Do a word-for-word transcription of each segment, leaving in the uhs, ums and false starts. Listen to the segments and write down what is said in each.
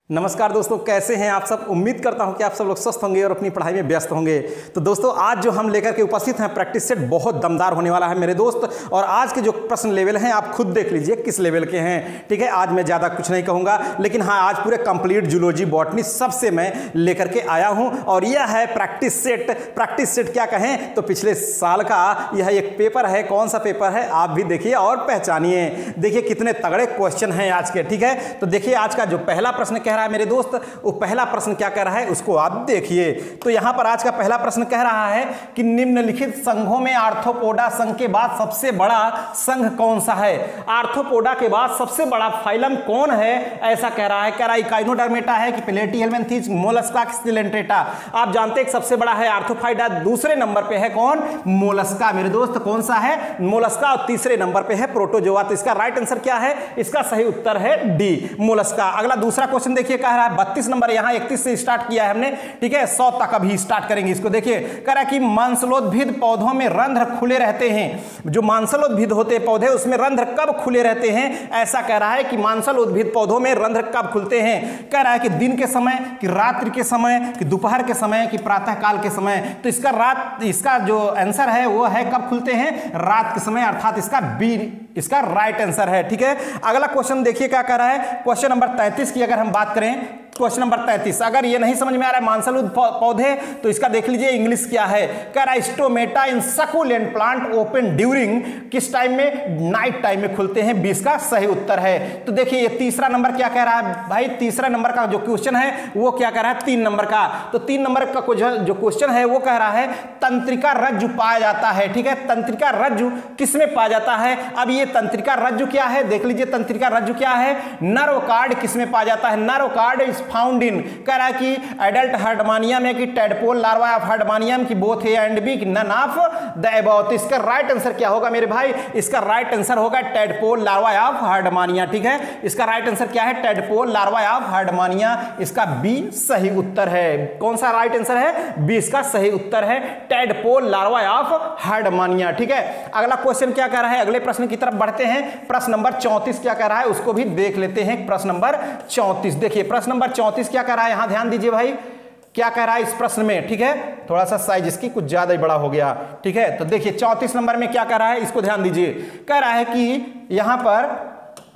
नमस्कार दोस्तों, कैसे हैं आप सब। उम्मीद करता हूं कि आप सब लोग स्वस्थ होंगे और अपनी पढ़ाई में व्यस्त होंगे। तो दोस्तों, आज जो हम लेकर के उपस्थित हैं प्रैक्टिस सेट बहुत दमदार होने वाला है मेरे दोस्त। और आज के जो प्रश्न लेवल हैं आप खुद देख लीजिए किस लेवल के हैं। ठीक है, आज मैं ज़्यादा कुछ नहीं कहूँगा, लेकिन हाँ, आज पूरे कंप्लीट जूलॉजी बॉटनी सबसे मैं लेकर के आया हूँ। और यह है प्रैक्टिस सेट। प्रैक्टिस सेट क्या कहें तो पिछले साल का यह एक पेपर है। कौन सा पेपर है आप भी देखिए और पहचानिए। देखिए कितने तगड़े क्वेश्चन हैं आज के। ठीक है, तो देखिए आज का जो पहला प्रश्न कह रहा है मेरे दोस्त, वो पहला प्रश्न क्या कह रहा है उसको आप देखिए। तो यहां पर आज का पहला प्रश्न कह रहा है कि निम्नलिखित संघों में आर्थ्रोपोडा संघ के बाद सबसे बड़ा संघ कौन सा है। आर्थ्रोपोडा के बाद सबसे बड़ा फाइलम कौन है, ऐसा कह रहा है। कह रहा है इकाइनोडर्मेटा है कि प्लेटीहेल्मिन्थीज, मोलस्का, सिलेंट्रेटा। आप जानते हैं सबसे बड़ा है आर्थ्रोफाइडा, दूसरे नंबर पे है कौन, मोलस्का मेरे दोस्त। कौन सा है, मोलस्का। और तीसरे नंबर पे है प्रोटोजोआ। तो इसका राइट आंसर क्या है, इसका सही उत्तर है डी, मोलस्का। अगला दूसरा क्वेश्चन देखिए, कह रहा है बत्तीस नंबर, यहां इकतीस से स्टार्ट किया है हमने। ठीक है, सौ तक अभी स्टार्ट करेंगे इसको। देखिए कह रहा है कि मांसलोद्भिद पौधों में रंध्र खुले रहते हैं। जो मांसलोद्भिद होते हैं पौधे, उसमें रंध्र कब खुले रहते हैं, ऐसा कह रहा है कि मांसलोद्भिद पौधों में रंध्र कब खुलते हैं। कह रहा है कि दिन के समय, कि रात्रि के समय, कि दोपहर के समय, कि प्रातः काल के समय। तो इसका रात, इसका जो आंसर है वो है कब खुलते हैं, रात के समय, अर्थात इसका बी इसका राइट आंसर है। ठीक है, अगला क्वेश्चन देखिए क्या कह रहा है। क्वेश्चन नंबर तैंतीस की अगर हम बात करें, क्वेश्चन नंबर तैंतीस, अगर ये नहीं समझ में आ रहा है मांसलोद पौधे, तो इसका देख लीजिए इंग्लिश क्या है। कह रहा है stomata in succulent plant open during, किस टाइम में, नाइट टाइम में खुलते हैं। बीस का सही उत्तर है। तो देखिए ये तीसरा नंबर क्या कह रहा है भाई, तीसरा नंबर का जो क्वेश्चन है वो क्या कह रहा है, तीन नंबर का। तो तीन नंबर का जो क्वेश्चन है वो कह रहा है तंत्रिका रज्जु पाया जाता है। ठीक है, तंत्रिका रज्जु किसमें पाया जाता है। अब ये तंत्रिका रज्जु क्या है, देख लीजिए तंत्रिका रज्जु क्या है, नर्व कार्ड किसमें पाया जाता है, nerve cord is found in. कह रहा है कि एडल्ट हर्डमानियम है, कि टैडपोल लार्वा ऑफ हर्डमानियम, की both A and B, none of the above. तो इसका राइट आंसर क्या होगा मेरे भाई, इसका राइट आंसर होगा टैडपोल लार्वा ऑफ हर्डमानिया। ठीक है, इसका राइट आंसर क्या है, टैडपोल लार्वा ऑफ हर्डमानिया। इसका बी सही उत्तर है। कौन सा राइट आंसर है, बी इसका सही उत्तर है, टैडपोल लार्वा ऑफ हर्डमानिया। ठीक है, अगला क्वेश्चन क्या कह रहा है, अगले प्रश्न की तरफ बढ़ते हैं। प्रश्न नंबर चौंतीस क्या कह रहा है उसको भी देख लेते हैं। प्रश्न नंबर चौंतीस देखिए, प्रश्न नंबर चौंतीस क्या कह रहा है, यहां ध्यान दीजिए भाई क्या कह रहा है इस प्रश्न में। ठीक है, थोड़ा सा साइज इसकी कुछ ज्यादा ही बड़ा हो गया। ठीक है, तो देखिए चौंतीस नंबर में क्या कह रहा है, इसको ध्यान दीजिए। कह रहा है कि यहां पर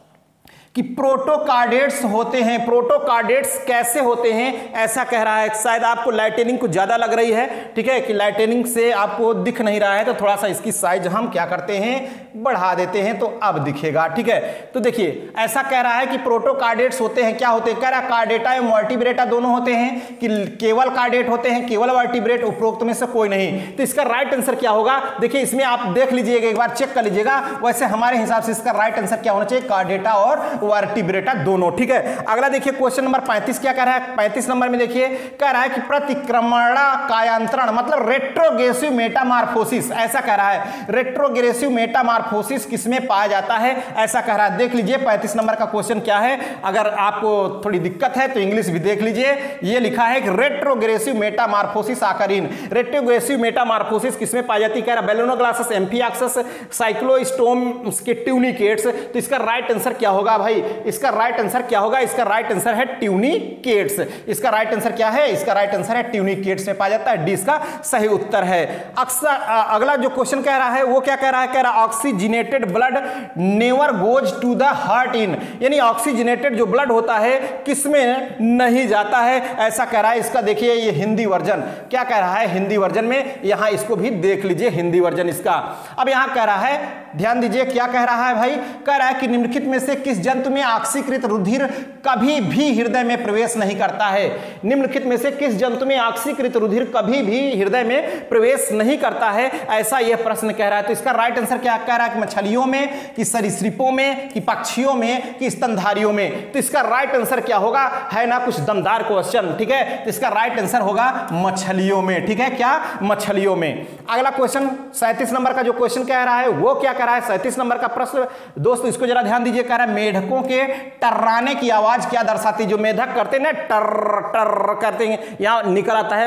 कि प्रोटोकार्डेट्स होते हैं। प्रोटोकार्डेट्स कैसे होते हैं, ऐसा कह रहा है। शायद आपको लाइटनिंग कुछ ज्यादा लग रही है। ठीक है, कि लाइटनिंग से आपको दिख नहीं रहा है, तो थोड़ा सा इसकी साइज हम क्या करते हैं, बढ़ा देते हैं, तो अब दिखेगा। ठीक है, तो देखिए ऐसा कह रहा है कि प्रोटोकार्डेट्स होते हैं, क्या होते हैं, कह रहा है कार्डेटा एवं वर्टिब्रेटा दोनों होते हैं, कि केवल कार्डेट होते हैं, केवल वर्टिब्रेट, उपरोक्त में से कोई नहीं। तो इसका राइट आंसर क्या होगा, देखिए इसमें आप देख लीजिएगा, एक बार चेक कर लीजिएगा। वैसे हमारे हिसाब से इसका राइट आंसर क्या होना चाहिए, कार्डेटा और वर्टिब्रेटा दोनों। ठीक है, अगला देखिए क्वेश्चन नंबर पैंतीस क्या कह रहा है। पैंतीस नंबर में देखिए कह रहा है कि प्रतिक्रमणा कायांतरण मतलब रेट्रोग्रेसिव मेटामॉर्फोसिस, ऐसा कह रहा है। रेट्रोग्रेसिव मेटामॉर्फोसिस किसमें पाया जाता है, ऐसा कह रहा है। देख लीजिए पैंतीस नंबर का क्वेश्चन क्या है। अगर आपको थोड़ी दिक्कत है तो इंग्लिश भी देख लीजिए। ये लिखा है कि रेट्रोग्रेसिव मेटामॉर्फोसिस आकरीन। रेट्रोग्रेसिव मेटामॉर्फोसिस किसमें पाई जाती है, कह रहा है बेलोनोग्लासस, एम्फियाक्सस, साइक्लोस्टोम के ट्यूनिकेट्स। तो इसका राइट आंसर क्या होगा भाई, इसका राइट आंसर क्या होगा, इसका राइट आंसर है ट्यूनिकेट्स। इसका राइट आंसर क्या है, इसका राइट आंसर है ट्यूनिकेट्स में पाया जाता है। डी इसका सही उत्तर है। अक्सर अगला जो क्वेश्चन कह रहा है वो क्या कह रहा है, कह रहा है oxygenated blood never goes to the heart in, यानी ऑक्सीजनेटेड जो ब्लड होता है किसमें नहीं जाता है, ऐसा कह रहा है। इसका देखिए ये हिंदी वर्जन क्या कह रहा है, हिंदी वर्जन में, यहां इसको भी देख लीजिए हिंदी वर्जन इसका। अब यहां कह रहा है, ध्यान दीजिए क्या कह रहा है भाई, कह रहा है कि निम्नलिखित में से किस जंतु में ऑक्सीकृत रुधिर कभी भी हृदय में प्रवेश नहीं करता है। निम्नलिखित में से किस जंतु में ऑक्सीकृत रुधिर कभी भी हृदय में प्रवेश नहीं करता है, ऐसा यह प्रश्न कह रहा है। तो इसका राइट आंसर क्या कह रहा है, कि मछलियों में, कि सरीसृपों में, कि पक्षियों में, कि स्तनधारियों में। तो इसका राइट आंसर क्या होगा, है ना कुछ दमदार क्वेश्चन। ठीक है, तो इसका राइट आंसर होगा मछलियों में। ठीक है, क्या, मछलियों में। अगला क्वेश्चन सैंतीस नंबर का जो क्वेश्चन कह रहा है वो क्या कह रहा है, सैंतीस नंबर का प्रश्न दोस्तों इसको जरा ध्यान दीजिए। कह रहा है मेढकों के टर्राने की आवाज क्या दर्शाती है। जो मेढक करते हैं ना, टर टर करते हैं, यहां निकल आता है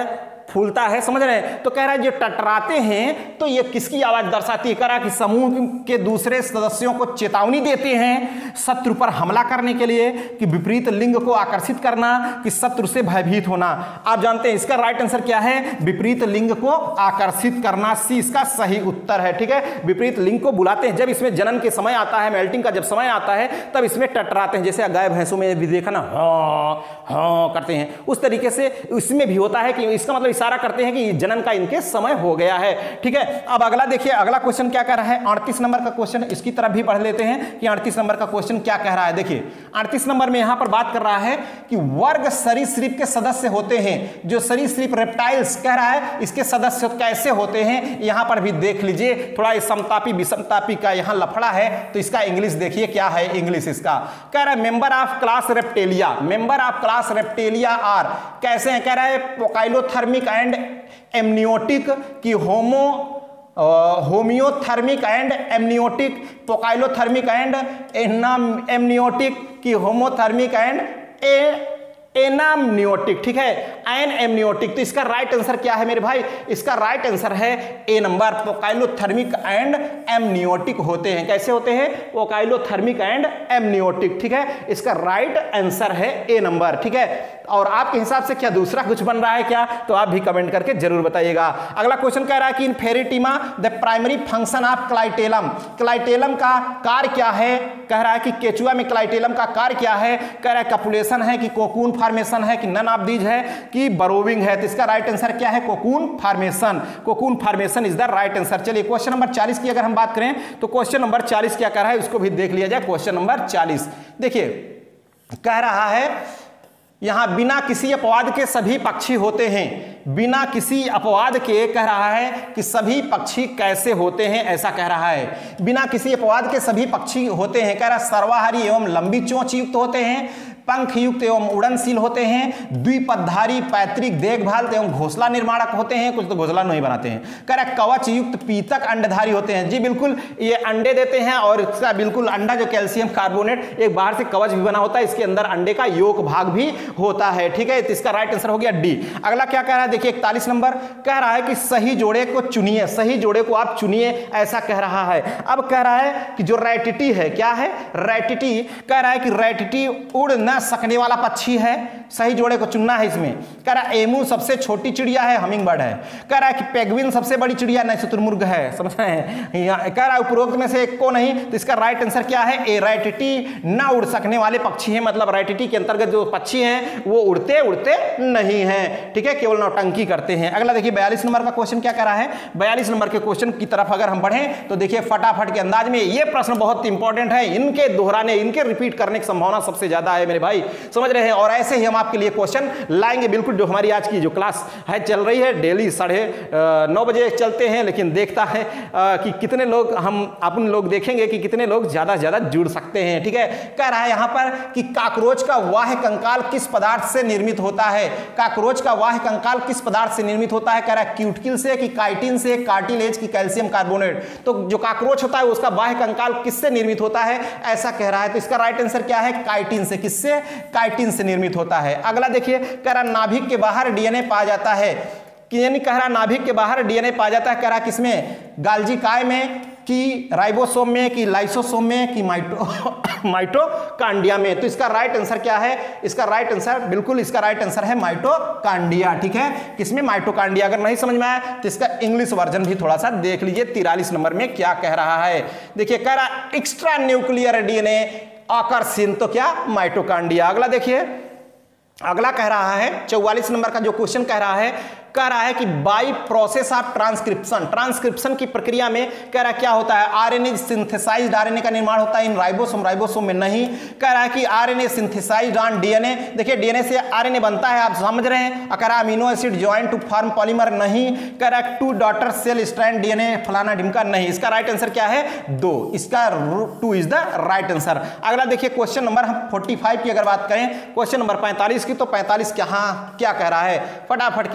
फूलता है, समझ रहे हैं। तो कह रहा है जो टटराते हैं तो ये किसकी आवाज दर्शाती है, कह रहा है कि समूह के दूसरे सदस्यों को चेतावनी देते हैं शत्रु पर हमला करने के लिए, कि विपरीत लिंग को आकर्षित करना, कि शत्रु से भयभीत होना। आप जानते हैं इसका राइट आंसर क्या है, विपरीत लिंग को आकर्षित करना, सी इसका सही उत्तर है। ठीक है, विपरीत लिंग को बुलाते हैं जब इसमें जनन के समय आता है, मेल्टिंग का जब समय आता है तब इसमें टटराते हैं, जैसे गाय भैंसों में भी देखा ना, हाँ हाँ करते हैं, उस तरीके से इसमें भी होता है कि इसका मतलब इशारा करते हैं कि जनन का इनके समय हो गया है। ठीक है, अब अगला देखिए, अगला क्वेश्चन क्या कह रहा है, अड़तीस नंबर का क्वेश्चन, इसकी तरफ भी पढ़ लेते हैं कि अड़तीस नंबर का क्वेश्चन क्या कह रहा है। देखिए अड़तीस नंबर में यहां पर बात कर रहा है कि वर्ग सरीसृप के सदस्य होते हैं, जो सरीसृप रेप्टाइल्स कह रहा है इसके सदस्य कैसे होते हैं, यहां पर भी देख लीजिए, थोड़ा समतापी विषमतापी का यहां लफड़ा है, तो इसका इंग्लिश देखिए क्या है, इंग्लिश इसका कह रहा है member of class Reptilia, member of class Reptilia are कैसे हैं, कह रहा है पोकाइलोथर्मिक एंड एमनियोटिक की homo homeothermic and amniotic, poikilothermic and amniotic की होमोथर्मिक एंड ए एनामनियोटिक। ठीक है, एन एमनियोटिक। तो इसका राइट आंसर क्या है मेरे भाई, इसका राइट आंसर है A number, poikilothermic and amniotic होते हैं। कैसे होते हैं, पोकाइलोथर्मिक एंड एमनियोटिक। ठीक है, इसका राइट आंसर है ए नंबर। ठीक है, और आपके हिसाब से क्या दूसरा कुछ बन रहा है क्या, तो आप भी कमेंट करके जरूर बताइएगा। अगला क्वेश्चन कह रहा है कि in Pheretima the primary function of clitellum, clitellum का कार्य क्या है, कह रहा है कि केचुआ में क्लाइटेलम का कार्य क्या है, कह रहा है कपुलेशन है कि कोकून फॉर्मेशन है कि नन ऑफ दीज है कि बरोविंग है। तो इसका राइट आंसर क्या है, cocoon formation, cocoon formation is the right answer. चलिए क्वेश्चन नंबर चालीस की अगर हम बात करें तो क्वेश्चन नंबर चालीस क्या कह रहा है उसको भी देख लिया जाए। क्वेश्चन नंबर चालीस देखिए, कह रहा है यहां बिना किसी अपवाद के सभी पक्षी होते हैं, बिना किसी अपवाद के कह रहा है कि सभी पक्षी कैसे होते हैं, ऐसा कह रहा है, बिना किसी अपवाद के सभी पक्षी होते हैं, कह रहा है सर्वाहारी एवं लंबी चोंच युक्त होते हैं, पंख युक्त एवं उड़नशील होते हैं, द्विपदधारी पैतृक देखभाल एवं घोंसला निर्माणक होते हैं, कुछ तो घोंसला नहीं बनाते हैं, कह रहा है कवच युक्त पीतक अंडधारी होते हैं। जी बिल्कुल, ये अंडे देते हैं और इसका बिल्कुल अंडा जो कैल्शियम कार्बोनेट एक बाहर से कवच भी बना होता है, इसके अंदर अंडे का योक भाग भी होता है। ठीक है, तो इसका राइट आंसर हो गया डी। अगला क्या कह रहा है देखिए इकतालीस नंबर, कह रहा है कि सही जोड़े को चुनिए, सही जोड़े को आप चुनिए, ऐसा कह रहा है। अब कह रहा है कि जो रैटिटी है, क्या है रैटिटी, कह रहा है कि रैटिटी उड़ न सकने वाला पक्षी है, सही जोड़े को चुनना है इसमें। कह रहा है एमू सबसे छोटी चिड़िया है, हमिंग बर्ड है। कह रहा है कि पेंगुइन सबसे बड़ी चिड़िया नहीं शुतुरमुर्ग है, समझ रहे हैं। कह रहा है उपरोक्त में से एक को नहीं, तो इसका राइट आंसर क्या है, ए रैटिटी न उड़ सकने वाले पक्षी है, मतलब रैटिटी के अंतर्गत जो पक्षी हैं वो उड़ते उड़ते नहीं हैं। ठीक है, केवल नौटंकी करते हैं। अगला देखिए बयालीस नंबर का क्वेश्चन क्या कह रहा है, बयालीस नंबर के क्वेश्चन की तरफ अगर हम बढ़ें तो देखिए फटाफट के अंदाज में ये प्रश्न बहुत इंपॉर्टेंट है, इनके दोहराने इनके रिपीट करने की संभावना सबसे ज्यादा है मेरे भाई, समझ रहे हैं। और ऐसे ही हम आपके लिए क्वेश्चन लाएंगे बिल्कुल, जो हमारी आज की जो क्लास है चल रही है डेली साढ़े नौ बजे चलते हैं, लेकिन देखता है कि कितने लोग हम अपन लोग देखेंगे कि कितने लोग ज्यादा से ज्यादा जुड़ सकते हैं। ठीक है, कह रहा है यहां पर कि काकरोच का वाह्य कंकाल किस पदार्थ से निर्मित होता है, काकरोच का वाह्य कंकाल किस पदार्थ से निर्मित होता है, कह रहा है क्यूटिकल से कि काइटिन से, कार्टिलेज की कैल्शियम कार्बोनेट। तो जो काकरोच होता है उसका बाह्य कंकाल किससे निर्मित होता है, ऐसा कह रहा है। तो इसका राइट आंसर क्या है, काइटिन से, किससे, काइटिन से निर्मित होता है। अगला देखिए, कह रहा नाभिक के बाहर डीएनए पाया जाता है, कि यानी कह रहा नाभिक के बाहर डीएनए पाया जाता है, कह रहा किसमें, गाल्जी काय में कि राइबोसोम में कि लाइसोसोम में कि माइटो माइटोकांडिया में। तो इसका राइट आंसर क्या है, इसका राइट आंसर बिल्कुल इसका राइट आंसर है माइटोकांडिया। ठीक है, किसमें, माइटोकांडिया। अगर नहीं समझ में आया तो इसका इंग्लिश वर्जन भी थोड़ा सा देख लीजिए, तिरालीस नंबर में क्या कह रहा है। देखिए कह रहा एक्स्ट्रा न्यूक्लियर डीएनए आकर्षण, तो क्या, माइटोकांडिया। अगला देखिए, अगला कह रहा है चौवालीस नंबर का जो क्वेश्चन कह रहा है, कह रहा है कि by process of transcription, transcription की प्रक्रिया में कह रहा है क्या होता है, आरएनए सिंथेसाइज्ड आरएनए का निर्माण होता है इन राइबोसोम, राइबोसोम में नहीं। कह रहा है कि आरएनए सिंथेसाइज्ड ऑन डीएनए, देखिए डीएनए से आरएनए बनता है, आप समझ रहे हैं। कह रहा है amino acid join to form polymer, नहीं। कह रहा है two daughter cell strand DNA फलाना ढिमका, नहीं। इसका राइट आंसर क्या है, दो, इसका two is the right answer. अगला देखिए क्वेश्चन नंबर हम पैंतालीस की अगर बात करें, क्वेश्चन नंबर पैंतालीस की, तो पैंतालीस क्या क्या कह रहा है, फटाफट के अंदाज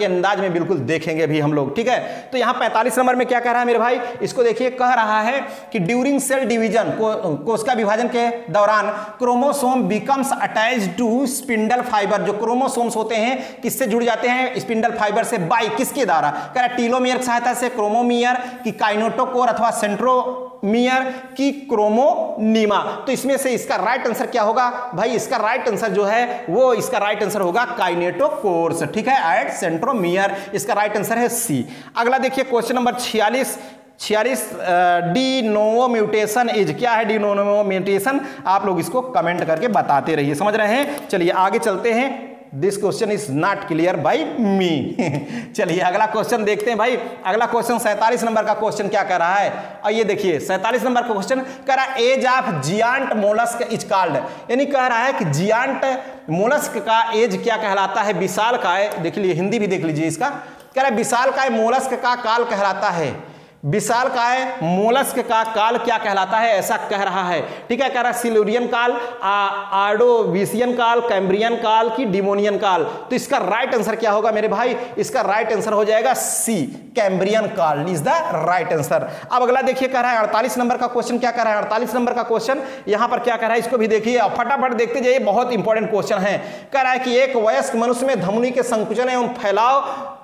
में बिल्कुल देखेंगे भी हम लोग, ठीक है। तो यहाँ पैंतालीस नंबर में क्या कह रहा है मेरे भाई, इसको देखिए, कह रहा है कि ड्यूरिंग सेल डिवीजन, कोशिका विभाजन के दौरान chromosome becomes attached to spindle fibre, जो क्रोमोसोम्स होते हैं किससे जुड़ जाते हैं, स्पिंडल फाइबर से, बाई किसके द्वारा, कह रहा है टीलोमियर की सहायता से, क्रोमोमियर की काइनेटोकोर अथवा सेंट्रोमियर की क्रोमोनीमा। तो इसमें से इसका राइट आंसर क्या होगा भाई, इसका राइट आंसर जो है वो इसका राइट आंसर होगा काइनेटोकोर्स, ठीक है, एट सेंट्रोमियर, इसका राइट आंसर है सी। अगला देखिए क्वेश्चन नंबर छियालीस छियालीस डी नोवो म्यूटेशन इज, क्या है डी नोवो म्यूटेशन, आप लोग इसको कमेंट करके बताते रहिए, समझ रहे हैं। चलिए आगे चलते हैं, this question is not clear by me. चलिए अगला क्वेश्चन देखते हैं भाई। अगला क्वेश्चन सैंतालीस नंबर का क्वेश्चन क्या कह रहा है, और ये देखिए सैंतालीस नंबर का क्वेश्चन कह रहा है age of giant mollusc is called, यानी कह रहा है कि जियांट मोलस्क का एज क्या कहलाता है, विशाल काय, देख लीजिए हिंदी भी देख लीजिए इसका, कह रहा है विशाल काय मोलस्क का काल कहलाता है, विशाल काय मोलस्क का काल क्या कहलाता है, ऐसा कह रहा है, ठीक है। कह रहा है सिल्यूरियन काल, आर्डोविशियन काल, कैम्ब्रियन काल की डिमोनियन काल। तो इसका राइट आंसर क्या होगा मेरे भाई, इसका राइट आंसर हो जाएगा सी, कैम्ब्रियन काल इज द राइट आंसर। अब अगला देखिए कह रहा है अड़तालीस नंबर का क्वेश्चन क्या कह रहा है, अड़तालीस नंबर का क्वेश्चन यहां पर क्या कह रहा है, इसको भी देखिए फटाफट देखते जाइए, बहुत इंपॉर्टेंट क्वेश्चन है। कह रहा है कि एक वयस्क मनुष्य में धमनी के संकुचन एवं फैलाव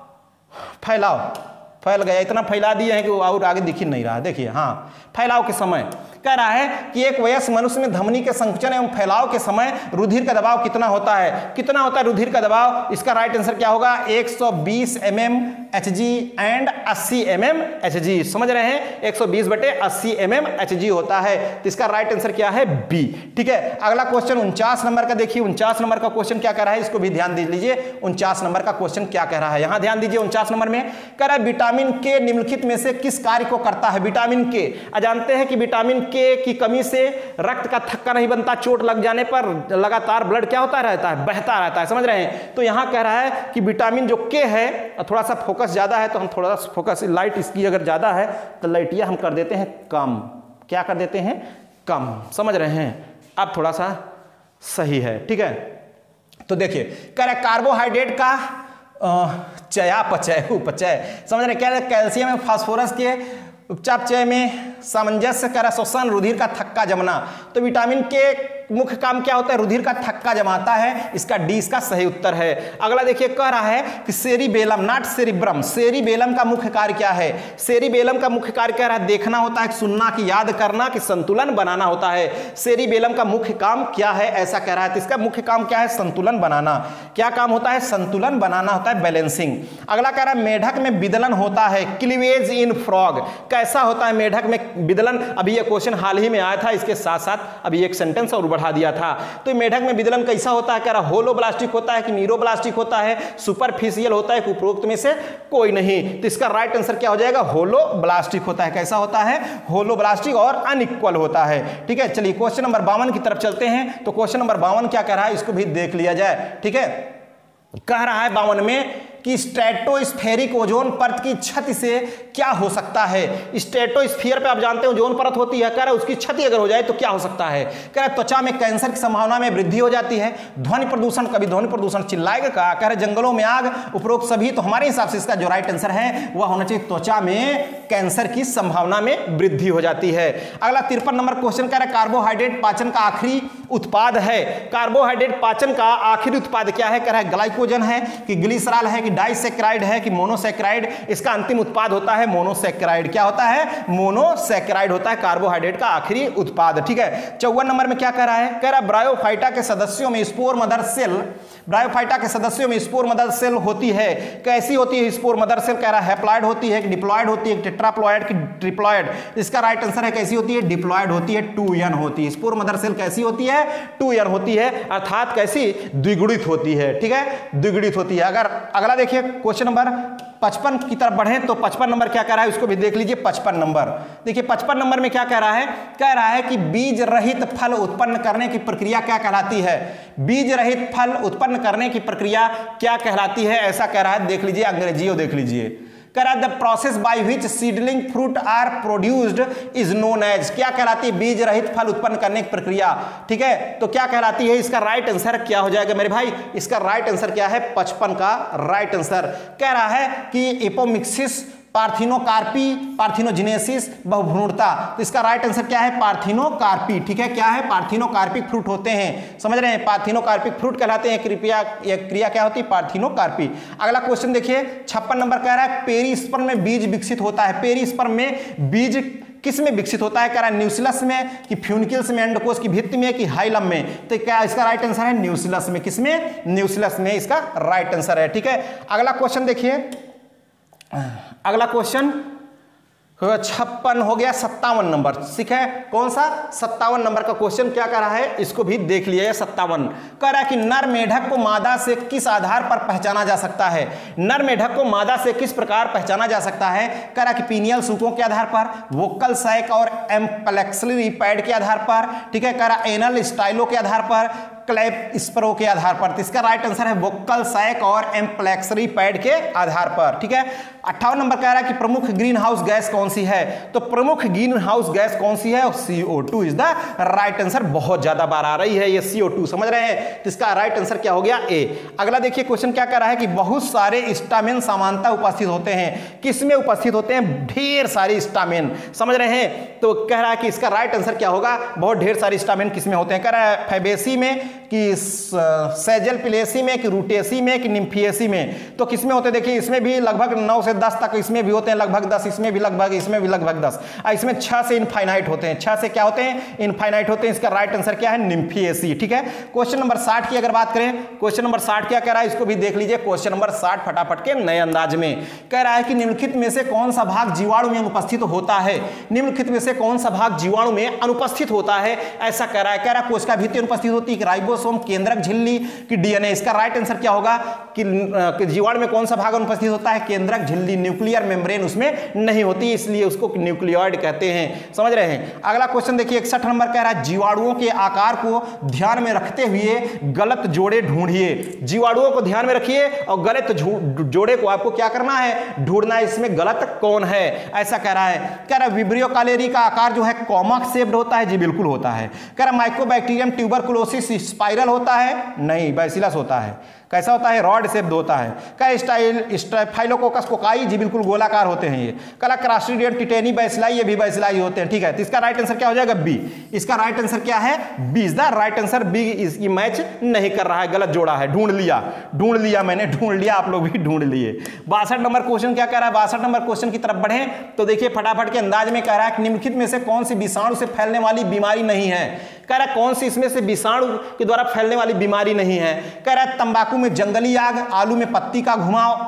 फैलाव फैल गया, इतना फैला दिए हैं कि और आगे दिख ही नहीं रहा, देखिए हाँ, फैलाव के समय कह रहा है कि एक वयस्क मनुष्य में धमनी के संकुचन एवं फैलाव के समय रुधिर का दबाव कितना होता है, कितना होता है रुधिर का दबाव, इसका राइट आंसर क्या होगा, एक सौ बीस M M H G and अस्सी एम एम एच जी, समझ रहे हैं, एक सौ बीस बटे अस्सी एम एम एच जी होता है। तो इसका राइट आंसर क्या है, बी, ठीक है। अगला क्वेश्चन उनचास नंबर का देखिए, उनचास नंबर का क्वेश्चन क्या कह रहा है, इसको भी ध्यान दे लीजिए, उनचास नंबर का क्वेश्चन क्या कह रहा है, यहां ध्यान दीजिए। उनचास नंबर में कह रहा है विटामिन के निम्नलिखित में से किस कार्य को करता है, विटामिन के, जानते हैं कि विटामिन के की कमी से रक्त का थक्का नहीं बनता, चोट लग जाने पर लगातार ब्लड क्या होता रहता है, बहता रहता है, समझ रहे हैं। तो यहां कह रहा है कि विटामिन जो के है, थोड़ा सा फोकस ज्यादा है, तो हम थोड़ा सा फोकस, लाइट इसकी अगर ज्यादा है तो लाइटिया हम कर देते हैं कम, क्या कर देते हैं, कम, समझ रहे हैं। अब थोड़ा सा सही है, ठीक है। तो देखिए कह रहा है कार्बोहाइड्रेट का चयापचय उपचय, समझ रहे, क्या कैल्शियम एवं फास्फोरस के उपचापचय में सामंजस्य कर शोषण, रुधिर का थक्का जमना। तो विटामिन के मुख्य काम क्या होता है, रुधिर का थक्का जमाता है, इसका डी इसका सही उत्तर है। अगला देखिए कह रहा है कि सेरिबेलम नॉट सेरिब्रम, सेरिबेलम का मुख्य कार्य क्या है, सेरिबेलम का मुख्य कार्य क्या है, देखना होता है, सुनना की याद करना कि संतुलन बनाना होता है। सेरिबेलम का मुख्य काम क्या है, ऐसा कह रहा है, तो इसका मुख्य काम क्या है, संतुलन बनाना। क्या काम होता है, संतुलन बनाना होता है, बैलेंसिंग। अगला कह रहा है मेढक में विदलन होता है, क्लीवेज इन फ्रॉग, कैसा होता है मेढक में विदलन, अभी ये क्वेश्चन हाल ही में आया था, इसके साथ साथ अभी एक सेंटेंस और बढ़ा दिया था। तो मेढक में विदलन कैसा होता है, कह रहा होलोब्लास्टिक होता है कि न्यूरोब्लास्टिक होता है, सुपरफिशियल होता है कि उपरोक्त में से कोई नहीं। तो इसका राइट आंसर क्या हो जाएगा, होलोब्लास्टिक होता है। कैसा होता है, होलोब्लास्टिक और अनइक्वल होता है, ठीक है। चलिए क्वेश्चन नंबर बावन की तरफ चलते हैं। तो क्वेश्चन नंबर बावन क्या कह रहा है, इसको भी देख लिया जाए, ठीक है। कह रहा है बावन में कि स्ट्रेटोस्फेरिक ओजोन परत की क्षति से क्या हो सकता है। स्ट्रेटोस्फीयर पे आप जानते हैं ओजोन परत होती है, कह रहा है उसकी क्षति अगर हो जाए तो क्या हो सकता है। कह रहा है त्वचा में कैंसर की संभावना में वृद्धि हो जाती है। ध्वनि प्रदूषण, कभी ध्वनि प्रदूषण चिल्लाएगा का, कह रहे जंगलों में आग, उपरोक्त सभी। तो हमारे हिसाब से इसका जो राइट आंसर है वह होना चाहिए त्वचा में कैंसर की संभावना में वृद्धि हो जाती है। अगला तिरपन नंबर क्वेश्चन कह रहा है कार्बोहाइड्रेट पाचन का आखिरी उत्पाद है। कार्बोहाइड्रेट पाचन का आखिरी उत्पाद क्या है, कह रहा है ग्लाइकोजन है कि ग्लिसरॉल है कि डाइसैकेराइड है कि मोनोसैकेराइड। इसका अंतिम उत्पाद होता है मोनोसैकेराइड। क्या होता है, मोनोसैकेराइड होता है कार्बोहाइड्रेट का आखिरी उत्पाद, ठीक है। चौवन नंबर में क्या कह रहा है, कह रहा है ब्रायोफाइटा के सदस्यों में स्पोर मदर सेल, ब्रायोफाइटा के सदस्यों में स्पोर मदर सेल होती है। कैसी होती है स्पोर मदर सेल, कह रहा है हैप्लॉइड होती है कि डिप्लॉइड होती है, टेट्राप्लॉइड की ट्रिप्लॉइड। इसका राइट आंसर है कैसी होती है, डिप्लॉइड होती है, टू एन होती है। स्पोर मदर सेल कैसी होती है, टू एन होती है, अर्थात कैसी, द्विगुणित होती है, ठीक है, द्विगुणित होती है। अगर अगला देखिए क्वेश्चन नंबर पचपन की तरफ बढ़े तो पचपन नंबर क्या कह रहा है, उसको भी देख लीजिए। पचपन नंबर देखिए, पचपन नंबर में क्या कह रहा है, कह रहा है कि बीज रहित फल उत्पन्न करने की प्रक्रिया क्या कहलाती है। बीज रहित फल उत्पन्न करने की प्रक्रिया क्या कहलाती है, ऐसा कह रहा है, देख लीजिए, अंग्रेजियों देख लीजिए। कह रहा the process by which seedling fruit are produced is known as, क्या कहलाती है बीज रहित फल उत्पन्न करने की प्रक्रिया, ठीक है, तो क्या कहलाती है, इसका राइट आंसर क्या हो जाएगा मेरे भाई, इसका राइट आंसर क्या है, पचपन का राइट आंसर। कह रहा है कि एपोमिक्सिस, पार्थिनोकार्पी, पार्थिनोजेनेसिस, बहुभ्रूणता, तो इसका राइट आंसर क्या है, पार्थिनोकार्पी, ठीक है, क्या है, पार्थिनोकार्पिक फ्रूट होते हैं, समझ रहे हैं, पार्थिनोकार्पिक फ्रूट कहलाते हैं, क्रिया यह क्रिया क्या होती है, पार्थिनोकार्पी। अगला क्वेश्चन देखिए छप्पन नंबर कह रहा है पेरिस्पर्म में बीज विकसित होता है, पेरिस्पर्म में बीज किस में विकसित होता है, कह रहा है न्यूसिलस में कि फ्यूनिकल्स में, अंडकोश की भित्ति में कि हाइलम में, तो क्या इसका राइट आंसर है न्यूसिलस में, किसमें, न्यूसिलस में इसका राइट आंसर है, ठीक है। अगला क्वेश्चन देखिए, अगला क्वेश्चन छप्पन हो गया, सत्तावन नंबर, ठीक है, कौन सा, सत्तावन नंबर का क्वेश्चन क्या कर रहा है, इसको भी देख लिया, सत्तावन कह रहा है कि नर मेढक को मादा से किस आधार पर पहचाना जा सकता है, नर मेढक को मादा से किस प्रकार पहचाना जा सकता है, कह रहा है कि पीनियल सूकों के आधार पर, वोकल सैक और एम्प्लेक्सरी पैड के आधार पर, ठीक है, कह रहा है एनल स्टाइलो के आधार पर, क्लैप स्परो के आधार पर, तो इसका राइट आंसर है वोकल सैक और एम्प्लेक्सरी पैड के आधार पर, ठीक है। अट्ठावन नंबर कह रहा है कि प्रमुख ग्रीन हाउस गैस कौन सी है, तो प्रमुख ग्रीन हाउस गैस कौन सी है, C O two is the right answer, बहुत ज्यादा बार आ रही है ये सी ओ टू, समझ रहे हैं, तो इसका राइट आंसर क्या हो गया, ए। अगला देखिए क्वेश्चन क्या कह रहा है कि बहुत सारे स्टामेन समानता उपस्थित होते हैं, किसमें उपस्थित होते हैं, ढेर सारे स्टामेन, समझ रहे हैं, तो कह रहा है कि इसका राइट आंसर क्या होगा, बहुत ढेर सारे स्टामेन किसमें होते हैं, कह रहा है फैबेसी में कि सेजल पिलेसी में कि रूटेसी में कि निम्फिएसी में, तो किसमें होते हैं, देखिए इसमें भी लगभग नौ से दस तक इसमें भी होते हैं, लगभग दस इसमें भी, लगभग इसमें भी लगभग दस, इसमें छह से इनफाइनाइट होते हैं, छह से क्या होते हैं, इनफाइनाइट होते हैं, इसका राइट आंसर क्या है, निम्फिएसी, ठीक है। क्वेश्चन नंबर साठ की अगर बात करें, क्वेश्चन नंबर साठ क्या कह रहा है, इसको भी देख लीजिए, क्वेश्चन नंबर साठ फटाफट के नए अंदाज में कह रहा है कि निम्नलिखित में से कौन सा भाग जीवाणु में अनुपस्थित होता है, निम्नलिखित में से कौन सा भाग जीवाणु में अनुपस्थित होता है, ऐसा कह रहा है, कह रहा है कोशिका भित्ति अनुपस्थित होती है, राइबोसोम, केंद्रक झिल्ली की डीएनए, इसका राइट आंसर क्या होगा कि, कि जीवाणु में कौन सा भाग अनुपस्थित होता है, केंद्रक झिल्ली, न्यूक्लियर मेम्ब्रेन उसमें नहीं होती, इसलिए उसको न्यूक्लियोइड कहते हैं, समझ रहे हैं। अगला क्वेश्चन देखिए इकसठ नंबर कह रहा है जीवाणुओं के आकार को ध्यान में रखते हुए गलत जोड़े ढूंढिए, जीवाणुओं को ध्यान में रखिए और गलत जोड़े को आपको क्या करना है, ढूंढना है, इसमें गलत कौन है, ऐसा कह रहा है। कह रहा है विब्रियो कैलेरी का आकार जो है कॉमक शेप्ड होता है, जी बिल्कुल होता है। कह रहा माइकोबैक्टीरियम ट्यूबरकुलोसिस स्पाइरल होता है, नहीं, बैसिलस होता है, कैसा होता है, रॉड शेप्ड होता है। क्या स्टाइल स्टाइलोकोकस कोकाई, जी बिल्कुल गोलाकार होते हैं ये। कला क्रास्ट्रीडियम टिटेनी बैसिलाई, ये भी बैसिलाई होते हैं, ठीक है, तो इसका राइट आंसर क्या हो जाएगा, बी, इसका राइट आंसर क्या है, B is the right answer, B इसकी मैच नहीं कर रहा है, गलत जोड़ा है, ढूंढ लिया, ढूंढ लिया मैंने, ढूंढ लिया, आप लोग भी ढूंढ लिए। बासठ नंबर क्वेश्चन क्या कह रहा है, बासठ नंबर क्वेश्चन की तरफ बढ़े तो देखिए फटाफट के अंदाज में कह रहा है कि निम्नलिखित में से कौन सी विषाणु से फैलने वाली बीमारी नहीं है, कह रहा है कौन सी इसमें से विषाणु के द्वारा फैलने वाली बीमारी नहीं है, कह रहा है तंबाकू में जंगली आग, आलू में पत्ती का घुमाव,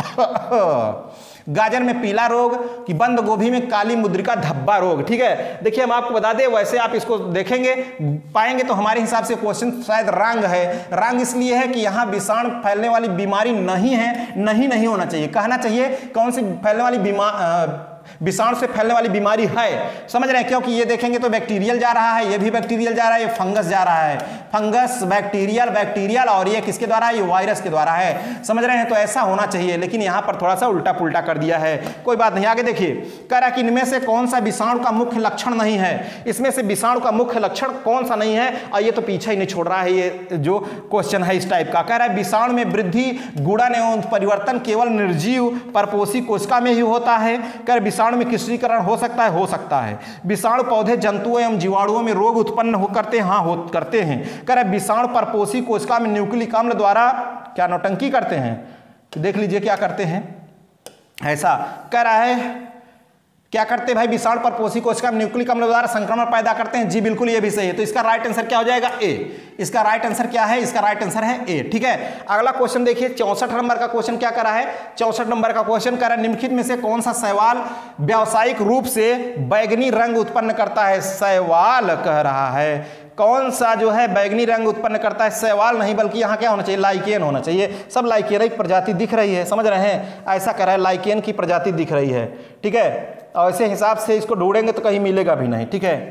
गाजर में पीला रोग कि बंद गोभी में काली मुद्रिका धब्बा रोग, ठीक है। देखिए हम आपको बता दें, वैसे आप इसको देखेंगे पाएंगे तो हमारे हिसाब से क्वेश्चन शायद रॉन्ग है। रॉन्ग इसलिए है कि यहाँ विषाणु फैलने वाली बीमारी नहीं है, नहीं नहीं होना चाहिए, कहना चाहिए कौन सी फैलने वाली बीमारी, विषाणु से फैलने वाली बीमारी है, समझ रहे हैं, क्योंकि ये देखेंगे तो बैक्टीरियल जा रहा है, ये भी बैक्टीरियल जा रहा है, ये फंगस जा रहा है, फंगस बैक्टीरियल बैक्टीरियल, और ये किसके द्वारा है, ये वायरस के द्वारा है, समझ रहे हैं, तो ऐसा होना चाहिए, लेकिन यहाँ पर थोड़ा सा उल्टा पुल्टा कर दिया है, कोई बात नहीं। आगे देखिए कह रहा है कि इनमें से कौन सा विषाणु का मुख्य लक्षण नहीं है, इसमें से विषाणु का मुख्य लक्षण कौन सा नहीं है, और ये तो पीछे ही नहीं छोड़ रहा है, ये जो क्वेश्चन है इस टाइप का। कह रहा है विषाणु में वृद्धि, गुणन एवं परिवर्तन केवल निर्जीव परपोषी कोशिका में ही होता है। कह रहा विषाणु में कृष्णीकरण हो सकता है, हो सकता है। विषाणु पौधे, जंतुओं एवं जीवाणुओं में रोग उत्पन्न हो करते हैं, हाँ हो करते हैं। कह रहा है विषाणु परपोषी कोशिका में न्यूक्लिक अम्ल द्वारा क्या नौटंकी करते हैं, देख लीजिए क्या करते हैं, ऐसा कह रहा है, क्या करते हैं भाई, विषाणु परपोषी कोशिका में न्यूक्लिक अम्ल द्वारा संक्रमण पैदा करते हैं, जी बिल्कुल ये भी सही है, तो इसका राइट आंसर क्या हो जाएगा, ए, इसका राइट आंसर क्या है, इसका राइट आंसर है ए, ठीक है। अगला क्वेश्चन देखिए चौसठ नंबर का क्वेश्चन क्या कर रहा है, चौसठ नंबर का क्वेश्चन कर रहा है निम्नलिखित में से कौन सा शैवाल व्यावसायिक रूप से बैगनी रंग उत्पन्न करता है, शैवाल कह रहा है, कौन सा जो है बैगनी रंग उत्पन्न करता है, शैवाल नहीं बल्कि यहाँ क्या होना चाहिए, लाइकेन होना चाहिए, सब लाइकेन की प्रजाति दिख रही है, समझ रहे हैं, ऐसा कर रहा है, लाइकेन की प्रजाति दिख रही है, ठीक है, और ऐसे हिसाब से इसको ढूंढेंगे तो कहीं मिलेगा भी नहीं, ठीक है।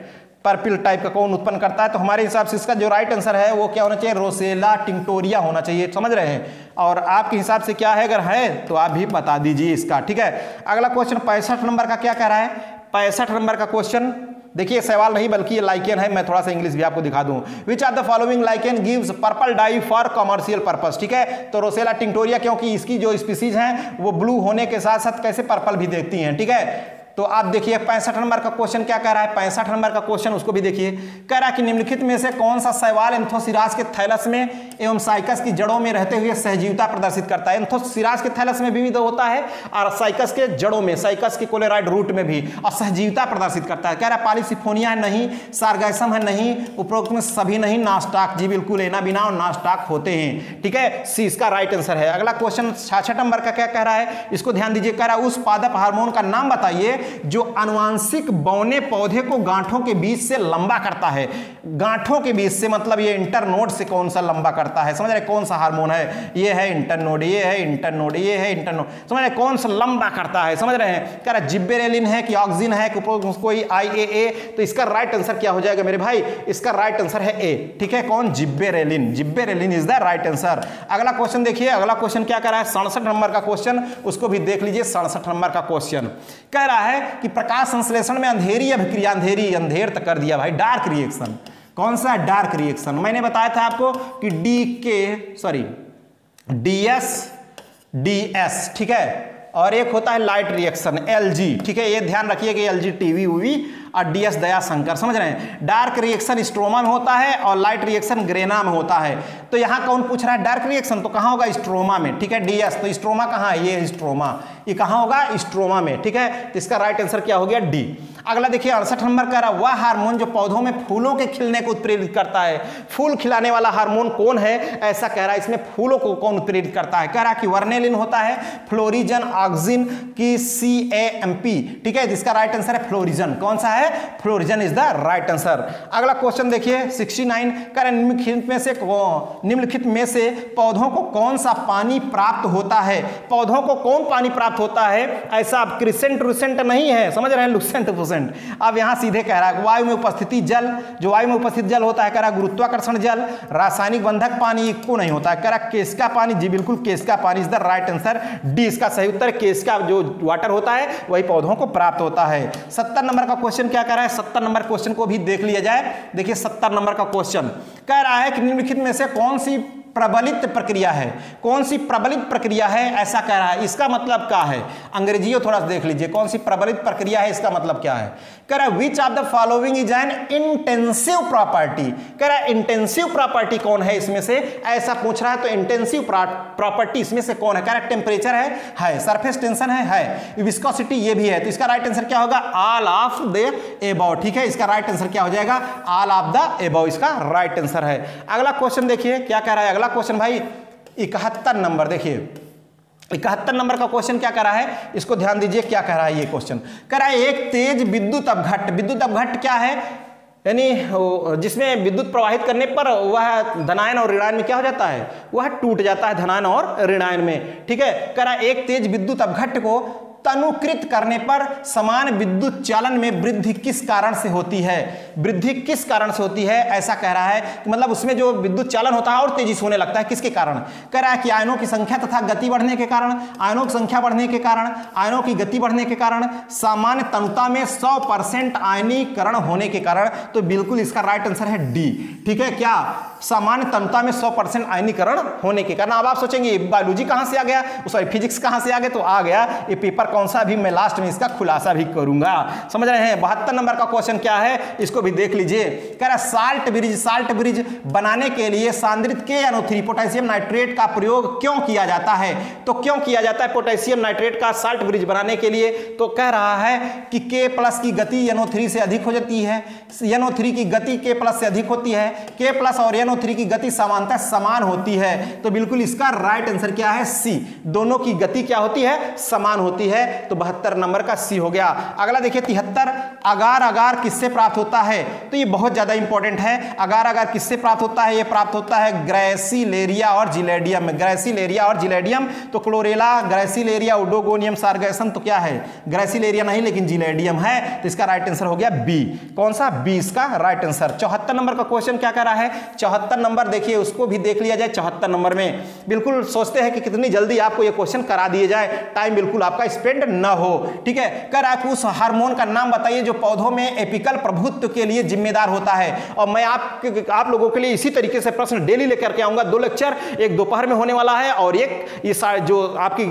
पर्पल टाइप का कौन उत्पन्न करता है? तो हमारे हिसाब से इसका जो राइट आंसर है वो क्या होना चाहिए? रोसेला टिंक्टोरिया होना चाहिए, समझ रहे हैं। और आपके हिसाब से क्या है? अगर है तो आप भी बता दीजिए इसका, ठीक है। अगला क्वेश्चन पैंसठ नंबर का क्या कह रहा है? पैंसठ नंबर का क्वेश्चन देखिए, सवाल नहीं बल्कि ये लाइकेन है। मैं थोड़ा सा इंग्लिश भी आपको दिखा दूं। Which are the following lichen gives purple dye for commercial purpose, ठीक है। तो रोसेला टिंक्टोरिया, क्योंकि इसकी जो स्पीसीज हैं वो ब्लू होने के साथ साथ कैसे पर्पल भी देखती हैं, ठीक है। तो आप देखिए पैंसठ नंबर का क्वेश्चन क्या कह रहा है? पैंसठ नंबर का क्वेश्चन उसको भी देखिए, कह रहा है कि निम्नलिखित में से कौन सा शैवाल एंथोसिराज के थैलस में एवं साइकस की जड़ों में रहते हुए सहजीविता प्रदर्शित करता है? एंथोसिराज के थैलस में भी तो होता है और साइकस के जड़ों में, साइकस के कोलेराइड रूट में भी, और सहजीविता प्रदर्शित करता है। कह रहा है पॉलीसिफोनिया है नहीं, सारगैसम है नहीं, उपरोक्त में सभी नहीं, नास्टाक जी बिल्कुल एना बिना और नास्टाक होते हैं, ठीक है। सी इसका राइट आंसर है। अगला क्वेश्चन छियासठ नंबर का क्या कह रहा है? इसको ध्यान दीजिए, कह रहा है उस पादप हार्मोन का नाम बताइए जो आनुवांशिक बौने पौधे को गांठों के बीच से लंबा करता है। गांठों के बीच से मतलब ये इंटरनोड से कौन सा लंबा करता है? समझ रहे कौन सा हार्मोन है? ये है इंटरनोड, ये है इंटरनोड, ये है इंटरनोड, समझ रहे कौन सा लंबा करता है? समझ रहे हैं। कह रहा जिब्बेरेलिन है कि ऑक्सिन है कि कोई आई ए ए? तो इसका राइट आंसर क्या हो जाएगा मेरे भाई? इसका राइट आंसर है ए, ठीक है। कौन? Gibberellin, gibberellin is the right answer. अगला क्वेश्चन देखिए, अगला क्वेश्चन क्या कर रहा है? सड़सठ नंबर का क्वेश्चन, उसको भी देख लीजिए। सड़सठ नंबर का क्वेश्चन कह रहा है कि प्रकाश संश्लेषण में अंधेरी अभिक्रिया, अंधेरी अंधेर तक कर दिया भाई, डार्क रिएक्शन। कौन सा? Dark reaction. मैंने बताया था आपको कि D K sorry D S D S, ठीक है। और एक होता है लाइट रिएक्शन, एल जी, ठीक है। ये ध्यान रखिए कि एल जी टीवी हुई और डी एस दया शंकर, समझ रहे हैं। डार्क रिएक्शन स्ट्रोमा में होता है और लाइट रिएक्शन ग्रेना में होता है। तो यहाँ कौन पूछ रहा है? डार्क रिएक्शन तो कहाँ होगा? स्ट्रोमा में, ठीक है। डी एस तो स्ट्रोमा कहाँ है? ये स्ट्रोमा, ये कहाँ होगा? स्ट्रोमा में, ठीक है। तो इसका राइट आंसर क्या हो गया? डी। अगला देखिए अड़सठ नंबर का रहा, वह हार्मोन जो पौधों में फूलों के खिलने को उत्प्रेरित करता है। फूल खिलाने वाला हार्मोन कौन है? ऐसा कह रहा है। इसमें फूलों को कौन उत्प्रेरित करता है? कह रहा है कि वर्नेलिन होता है, फ्लोरिजन, ऑक्सिन की सी ए एम पी, ठीक है। इसका राइट आंसर है फ्लोरिजन। कौन सा है? Florigen is the right answer. अगला क्वेश्चन देखिए उनहत्तर, कह रहा है निम्नलिखित में से निम्नलिखित में से पौधों को कौन सा पानी प्राप्त होता है? पौधों को कौन पानी प्राप्त होता है? ऐसा अब क्रिसेंट रुसेंट नहीं है, समझ रहे हैं, लुसेंट फुसेंट। अब यहां सीधे कह रहा है वायु में उपस्थिति जल, जो वायु में उपस्थित जल होता है, कह रहा है गुरुत्वाकर्षण जल, रासायनिक बंधक पानी को नहीं होता है, कह रहा है केस्का पानी। जी बिल्कुल, केस्का पानी is the right answer. D इसका सही उत्तर। केस्का जो वाटर होता है वही पौधों को प्राप्त होता है। सत्तर नंबर का क्वेश्चन क्या कह रहा है? सत्तर नंबर क्वेश्चन को भी देख लिया जाए। देखिए सत्तर नंबर का क्वेश्चन कह रहा है कि निम्नलिखित में से कौन सी प्रबलित प्रक्रिया है? कौन सी प्रबलित प्रक्रिया है? ऐसा कह रहा है। इसका मतलब क्या है? अंग्रेजियों थोड़ा सा देख लीजिए, कौन सी प्रबलित प्रक्रिया है, इसका मतलब क्या है? कह रहा है which of the following is an intensive property. कह रहा है इंटेंसिव प्रॉपर्टी कौन है इसमें से? ऐसा पूछ रहा है। तो इंटेंसिव प्रॉपर्टी इसमें से कौन है? कह रहा है टेम्परेचर है, है, सरफेस टेंशन है, है, विस्कोसिटी ये भी है। तो इसका राइट आंसर क्या होगा? ऑल ऑफ द एबव, ठीक है। इसका राइट आंसर क्या हो जाएगा? ऑल ऑफ द एबव इसका राइट आंसर है। अगला क्वेश्चन देखिए क्या कह रहा है। अगला क्वेश्चन भाई इकहत्तर नंबर, देखिए इकहत्तर नंबर का क्वेश्चन क्या कर रहा है? इसको ध्यान दीजिए क्या कह रहा है। ये क्वेश्चन कह रहा है एक तेज विद्युत अपघट्ट। विद्युत अपघट्ट क्या है? यानी जिसमें विद्युत प्रवाहित करने पर वह धनायन और ऋणायन में क्या हो जाता है? वह टूट जाता है धनायन और ऋणायन में, ठीक है। कह रहा है एक तेज विद्युत अपघट्ट को तनुकृत करने पर समान विद्युत चालन में वृद्धि किस कारण से होती है? वृद्धि किस कारण से होती है ऐसा कह रहा है कि मतलब उसमें जो विद्युत चालन होता है और तेजी से होने लगता है, किसके कारण? कह रहा है कि आयनों की संख्या तथा गति बढ़ने के कारण, आयनों की संख्या बढ़ने के कारण, आयनों की गति बढ़ने के कारण, सामान्य तनुता में सौ परसेंट आयनीकरण होने के कारण। तो बिल्कुल इसका राइट आंसर है डी, ठीक है। क्या? सामान्य तनुता में सौ परसेंट आयनीकरण होने के कारण। अब आप सोचेंगे बायोलॉजी कहां से आ गया, सॉरी फिजिक्स कहां से आ गया? तो आ गया ये पेपर कौन सा, भी मैं लास्ट में इसका खुलासा भी करूंगा, समझ रहे हैं। बहत्तर नंबर का क्वेश्चन क्या है? इसको भी देख लीजिए। कह रहा है साल्ट ब्रिज, साल्ट ब्रिज बनाने के लिए सांद्रित K N O three potassium nitrate का प्रयोग क्यों किया जाता है? तो क्यों किया जाता है पोटेशियम नाइट्रेट का साल्ट ब्रिज बनाने के लिए? तो कह रहा है कि के प्लस की गति एन ओ थ्री से अधिक हो जाती है, एन ओ थ्री की गति के प्लस से अधिक होती है, के प्लस और एन ओ ओ थ्री की गति समानतः समान होती है, तो बिल्कुल इसका राइट आंसर क्या है, सी। दोनों की गति क्या होती है, समान होती है, तो बहत्तर नंबर का सी हो गया। अगला देखिए तिहत्तर, अगार अगार किससे प्राप्त होता है, तो ये बहुत ज्यादा इंपॉर्टेंट है। अगार अगार किससे प्राप्त होता है, ये प्राप्त होता है ग्रेसिलेरिया और जिलेडियम, ग्रेसिलेरिया और जिलेडियम। तो क्लोरेला, ग्रेसिलेरिया, ओडोगोनियम, सार्गेसन, तो क्या है, ग्रेसिलेरिया नहीं लेकिन जिलेडियम है, तो इसका राइट आंसर हो गया बी। कौन सा, बी इसका राइट आंसर। चौहत्तर नंबर का क्वेश्चन क्या कर रहा है, चौहत्तर नंबर देखिए उसको भी देख लिया जाए। चौहत्तर नंबर में बिल्कुल सोचते हैं कि कितनी जल्दी आपको ये क्वेश्चन करा दिए जाए, टाइम बिल्कुल आपका स्पेंड न हो, ठीक है। कर आप उस हार्मोन का नाम बताइए जो पौधों में एपिकल प्रभुत्व के लिए जिम्मेदार होता है। और मैं आप आप लोगों के लिए इसी तरीके से प्रश्न डेली लेकर के आऊंगा। दो लेक्चर, एक दोपहर में होने वाला है और एक इस जो आपकी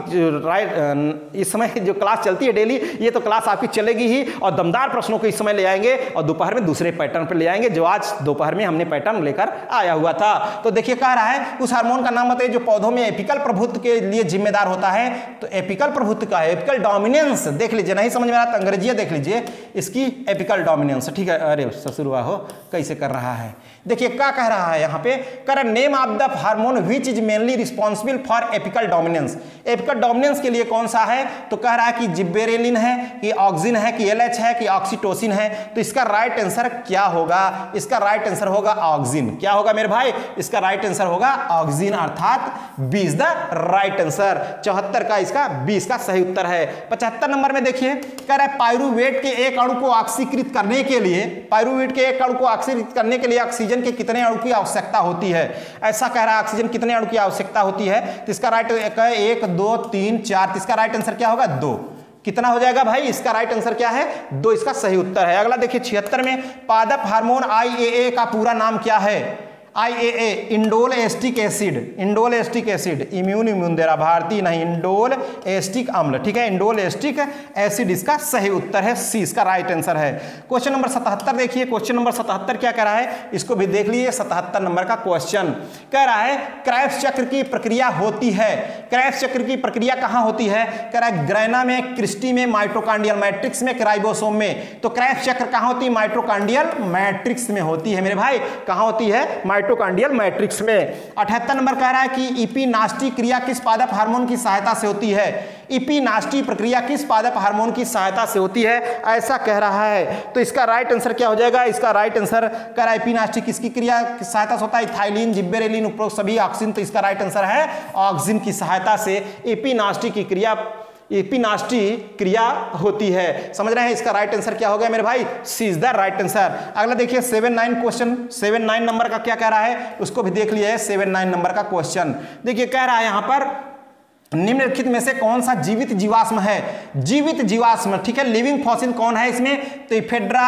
राइट इस समय जो क्लास चलती है डेली, ये तो क्लास आपकी चलेगी ही, और दमदार प्रश्नों को इस समय ले आएंगे और दोपहर में दूसरे पैटर्न पर ले आएंगे जो आज दोपहर में हमने पैटर्न लेकर आया हुआ था। तो देखिए कह रहा है उस हार्मोन का नाम बताइए जो पौधों में एपिकल प्रभुत्व के लिए जिम्मेदार होता है। तो एपिकल प्रभुत्व का है, एपिकल डोमिनेंस देख लीजिए, नहीं समझ में आता अंग्रेजी देख लीजिए इसकी, एपिकल डोमिनेंस, ठीक है। अरे ससुरवा हो कैसे कर रहा है, देखिए क्या कह रहा है यहाँ पे, कर name of the hormone which is mainly responsible for apical dominance. Apical dominance के लिए कौन सा है, तो कह रहा है कि जिब्बेरेलिन है कि ऑक्सिन है कि एलएच है कि ऑक्सीटोसिन है। तो इसका राइट आंसर क्या होगा, इसका राइट आंसर होगा ऑक्सिन। क्या होगा मेरे भाई, इसका राइट आंसर होगा ऑक्सिन, अर्थात B is the right answer. चौहत्तर का इसका बी इसका सही उत्तर है। पचहत्तर नंबर में देखिए कह रहा है पाइरुवेट के एक अणु को ऑक्सीकृत करने के लिए, पाइरुवेट के एक अणु को ऑक्सीकृत करने के लिए ऑक्सीजन के कितने अणु की आवश्यकता होती है, ऐसा कह रहा है ऑक्सीजन कितने अणु की आवश्यकता होती है। तो इसका राइट है एक, दो, तीन, चार, तो इसका राइट आंसर क्या होगा, दो। कितना हो जाएगा भाई, इसका राइट आंसर क्या है, दो इसका सही उत्तर है। अगला देखिए छिहत्तर में पादप हार्मोन आई ए ए का पूरा नाम क्या है, I A A indole acetic acid, indole acetic acid, इम्यून इम्यून दे रहा, भारतीय नहीं, इंडोल एस्टिक अम्ल, ठीक है, इंडोल एस्टिक एसिड इसका सही उत्तर है, सी इसका राइट आंसर है। क्वेश्चन नंबर सतहत्तर देखिए, क्वेश्चन नंबर सतहत्तर क्या कह रहा है, इसको भी देख लीजिए। सतहत्तर नंबर का क्वेश्चन कह रहा है क्रेब्स चक्र की प्रक्रिया होती है, क्रेब्स चक्र की प्रक्रिया कहां होती है, कह रहा है ग्रैना में, क्रिस्टी में, माइटोकॉन्ड्रियल मैट्रिक्स में, राइबोसोम में। तो क्रेब्स चक्र कहां होती है, माइटोकॉन्ड्रियल मैट्रिक्स में होती है मेरे भाई, कहां होती है, माइटोकॉन्ड्रियल मैट्रिक्स में। अठहत्तर नंबर कह रहा है कि इपिनास्टी क्रिया किस पादप हार्मोन की सहायता से होती है, इपिनास्टी प्रक्रिया किस पादप हार्मोन की सहायता से होती है, ऐसा कह रहा है। तो इसका राइट आंसर क्या हो जाएगा, इसका राइट आंसर कह रहा है इपिनास्टी किसकी क्रिया की सहायता से होता है, इथाइलिन, जिब्बेरेलिन, उपरोक्त सभी ऑक्सिन। तो इसका राइट आंसर है ऑक्सिन की सहायता से इपिनास्टी की क्रिया, एपिनास्टी क्रिया होती है। समझ रहे हैं, इसका राइट आंसर क्या हो गया मेरे भाई, C is the right answer. अगला देखिए seven nine question, seven nine number का क्या कह रहा है, उसको भी देख लिया है। सेवन नाइन नंबर का क्वेश्चन देखिए कह रहा है यहां पर निम्नलिखित में से कौन सा जीवित जीवाश्म है, जीवित जीवाश्म, ठीक है, लिविंग फॉसिल कौन है इसमें, तो Ephedra,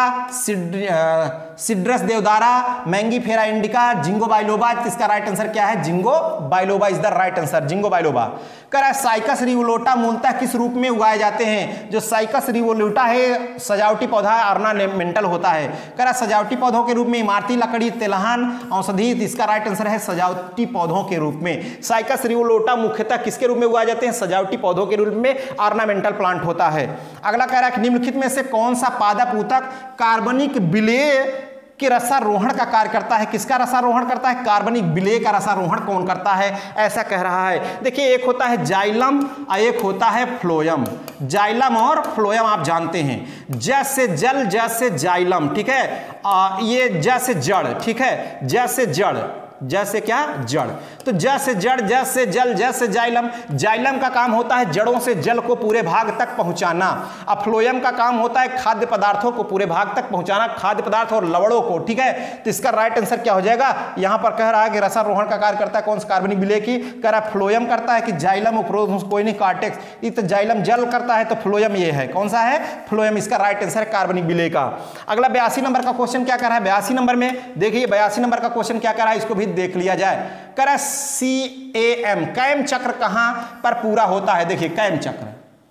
Cedrus deodara, Mangifera indica, Ginkgo biloba. इसका राइट आंसर क्या है, Ginkgo biloba is the right answer, Ginkgo biloba. कह रहा है साइकस रिवोल्यूटा मूलतः किस रूप में उगाए जाते हैं, जो साइकस रिवोल्यूटा है सजावटी पौधा है, ऑर्नामेंटल होता है। कह रहा है सजावटी पौधों के रूप में, इमारती लकड़ी, तिलहन, औषधि। इसका राइट आंसर है सजावटी पौधों के रूप में। साइकस रिवोल्यूटा मुख्यतः किसके रूप में उगाए जाते हैं, सजावटी पौधों के रूप में, ऑर्नामेंटल प्लांट होता है। अगला कह रहा है निम्नलिखित में से कौन सा पादप ऊतक कार्बनिक विलेय कि रसारोहण का कार्य करता है, किसका रसारोहण करता है, कार्बनिक विलेय का रसारोहण कौन करता है, ऐसा कह रहा है। देखिए एक होता है जाइलम और एक होता है फ्लोयम। जाइलम और फ्लोयम आप जानते हैं, जैसे जल जैसे जाइलम, ठीक है, आ, ये जैसे जड़, ठीक है, जैसे जड़, जैसे क्या, जड़। तो जैसे जड़ जैसे जल जैसे जाइलम, जाइलम का काम होता है जड़ों से जल को पूरे भाग तक पहुंचाना, और फ्लोयम का काम होता है खाद्य पदार्थों को पूरे भाग तक पहुंचाना, खाद्य पदार्थ और लवड़ों को, ठीक है। तो इसका राइट आंसर क्या हो जाएगा, यहां पर कह रहा है कि रसारोहण का कार्य करता है कौन सा, कार्बनिक विलेय की। कह रहा है फ्लोयम करता है कि जाइलम उपरोक्त कोई नहीं, कार्टेक्स। ये तो जाइलम जल करता है तो फ्लोयम ये है, कौन सा है, फ्लोयम। इसका राइट आंसर है कार्बनिक विलेय का। अगला बयासी नंबर का क्वेश्चन क्या कर रहा है, बयासी नंबर में देखिए, बयासी नंबर का क्वेश्चन क्या कर रहा है, इसको भी देख लिया जाए। कह रहा सी ए एम, कैम चक्र कहां पर पूरा होता है, देखिए कैम चक्र,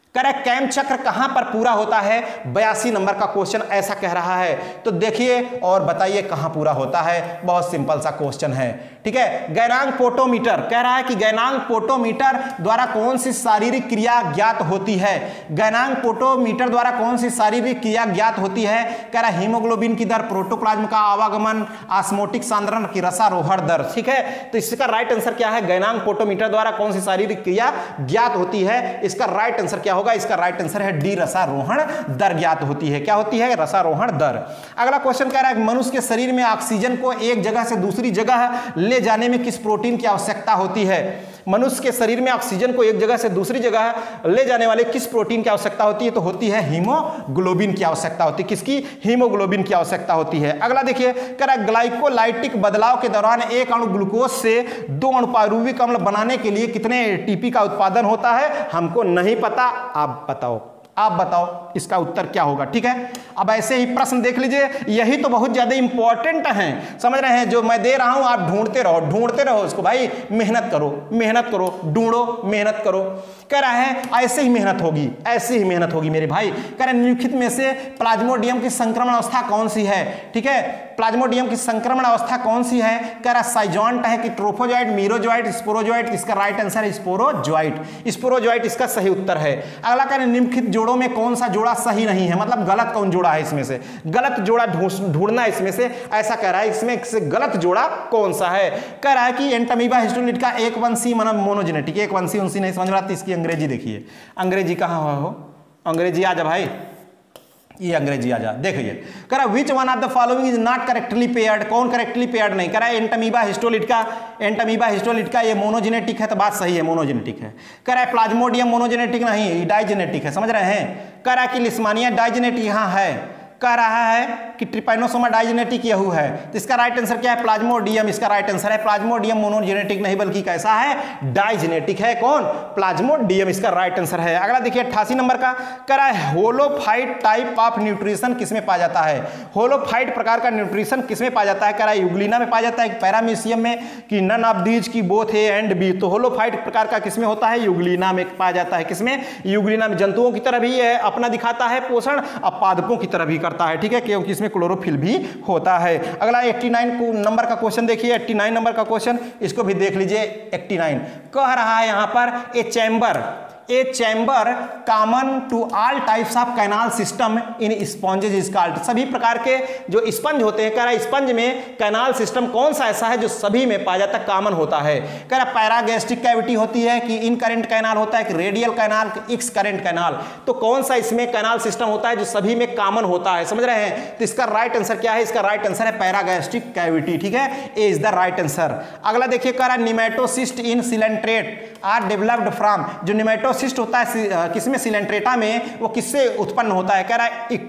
कह रहा है कैम चक्र कहां पर पूरा होता है, बयासी नंबर का क्वेश्चन ऐसा कह रहा है। तो देखिए और बताइए कहां पूरा होता है, बहुत सिंपल सा क्वेश्चन है, ठीक है। गैनांग पोटोमीटर कह रहा है कि गैनांग पोटोमीटर द्वारा कौन सी शारीरिक क्रिया ज्ञात होती है, गैनांग पोटोमीटर द्वारा कौन सी शारीरिक क्रिया ज्ञात होती है। कह रहा है हीमोग्लोबिन की दर, प्रोटोप्लाज्म का आवागमन, ऑस्मोटिक सांद्रण की रसारोहण दर, ठीक है। तो इसका राइट आंसर क्या है, गैनांग पोटोमीटर द्वारा कौन सी शारीरिक क्रिया ज्ञात होती है, इसका राइट आंसर क्या होगा, इसका राइट आंसर है डी, रसारोहण दर ज्ञात होती है। क्या होती है, रसारोहण दर। अगला क्वेश्चन कह रहा है मनुष्य के शरीर में ऑक्सीजन को एक जगह से दूसरी जगह ले जाने में किस प्रोटीन की आवश्यकता होती है। मनुष्य के शरीर में ऑक्सीजन को एक जगह से दूसरी जगह ले जाने वाले किस प्रोटीन की आवश्यकता होती है, तो होती है हीमोग्लोबिन की आवश्यकता होती है। किसकी, हीमोग्लोबिन की आवश्यकता होती है। अगला देखिए, कह रहा है ग्लाइकोलाइटिक बदलाव के दौरान एक अणु ग्लूकोज से दो अणु पायरुविक अम्ल बनाने के लिए कितने एटीपी का उत्पादन होता है, हमको नहीं पता, आप बताओ, आप बताओ इसका उत्तर क्या होगा, ठीक है। अब ऐसे ही प्रश्न देख लीजिए, यही तो बहुत ज्यादा इंपॉर्टेंट हैं, समझ रहे हैं, जो मैं दे रहा हूं आप ढूंढते रहो, ढूंढते रहो इसको भाई, मेहनत करो, मेहनत करो, ढूंढो, मेहनत करो। कह रहा है ऐसे ही मेहनत होगी, ऐसे ही मेहनत होगी मेरे भाई। कह रहा है निम्नलिखित में से प्लाज्मोडियम की संक्रमण अवस्था कौन सी है, ठीक है। प्लाज्मोडियम की संक्रमण अवस्था कौन सी है, कह रहा साइजॉन्ट है कि ट्रोफोजॉइट, मीरोजॉइट, स्पोरोजॉइट, इसका राइट आंसर है स्पोरोजॉइट, स्पोरोजॉइट इसका सही उत्तर है। अगला कह रहा है निम्नलिखित जोड़ों में कौन सा जोड़ा सही नहीं है, मतलब गलत कौन जोड़ा है इसमें से, गलत जोड़ा ढूंढना इसमें से, ऐसा कह रहा है इसमें से गलत जोड़ा कौन सा है। कह रहा है कि एंटामीबा हिस्टोलिट का एक वंशी मतलब मोनोजेनेटिक, एक वंशी उनसी नहीं समझ रहा तो इसकी अंग्रेजी देखिए, अंग्रेजी कहां हो, अंग्रेजी आ जा भाई, ये अंग्रेजी आ जा, देखिए। कह रहा which one of the following is not correctly paired, कौन करेक्टली पेयर्ड नहीं, कह रहा है एंटामीबा हिस्टोलिट का, एंटामीबा हिस्टोलिट का ये मोनोजेनेटिक है, तो बात सही है, मोनोजेनेटिक है। कह रहा है प्लाज्मोडियम मोनोजेनेटिक नहीं, डाइजेनेटिक है, समझ रहे हैं। कह रहा है कि लिस्मानिया डाइजेनेटिक यहाँ है, कह रहा है कि ट्रिपैनोसोमा डाइजेनेटिक यहू है, तो इसका राइट आंसर क्या है, प्लाज्मोडियम, इसका राइट आंसर है प्लाज्मोडियम मोनोजेनेटिक नहीं बल्कि कैसा है, डाइजेनेटिक है, कौन, प्लाज्मोडियम, इसका राइट आंसर है। अगला देखिए अट्ठासी नंबर का, कह रहा है होलोफाइट टाइप ऑफ न्यूट्रिशन किसमें पाया जाता है, होलोफाइट प्रकार का न्यूट्रिशन किसमें पाया जाता है। कह रहा है यूग्लिना में पाया जाता है, पैरामीशियम में, कि नन ऑफ दीज की बोथ ए एंड बी। तो होलोफाइट प्रकार का किसमें होता है, यूग्लिना में पाया जाता है, किसमें, यूग्लिना में। जंतुओं की तरह भी है, अपना दिखाता है पोषण, अब पादपों की तरह भी करता है, ठीक है, क्योंकि इसमें क्लोरोफिल भी होता है। अगला नवासी नंबर का क्वेश्चन देखिए, नवासी नंबर का क्वेश्चन, इसको भी देख लीजिए। नवासी कह रहा है यहां पर A chamber, A chamber common to all types of canal system in sponges is called, सभी प्रकार के जो स्पंज होते हैं, कह रहा है स्पंज में कैनाल सिस्टम कौन सा ऐसा है जो सभी में पाया जाता है, कॉमन होता है। कह रहा पैरागैस्ट्रिक कैविटी होती है कि इन करेंट कैनाल होता है कि radial canal, excurrent canal, तो कौन सा इसमें कैनाल सिस्टम होता है जो सभी में कॉमन होता है, समझ रहे हैं। तो इसका राइट आंसर क्या है, इसका राइट आंसर है पैरागैस्ट्रिक कैविटी, ठीक है, A is the right answer. अगला देखिए, कह रहा nematocyst in coelenterate are developed from, जो निमेटोसिस्ट होता है किसमें, सिलेंट्रेटा में, वो किससे उत्पन्न होता है। कह रहा है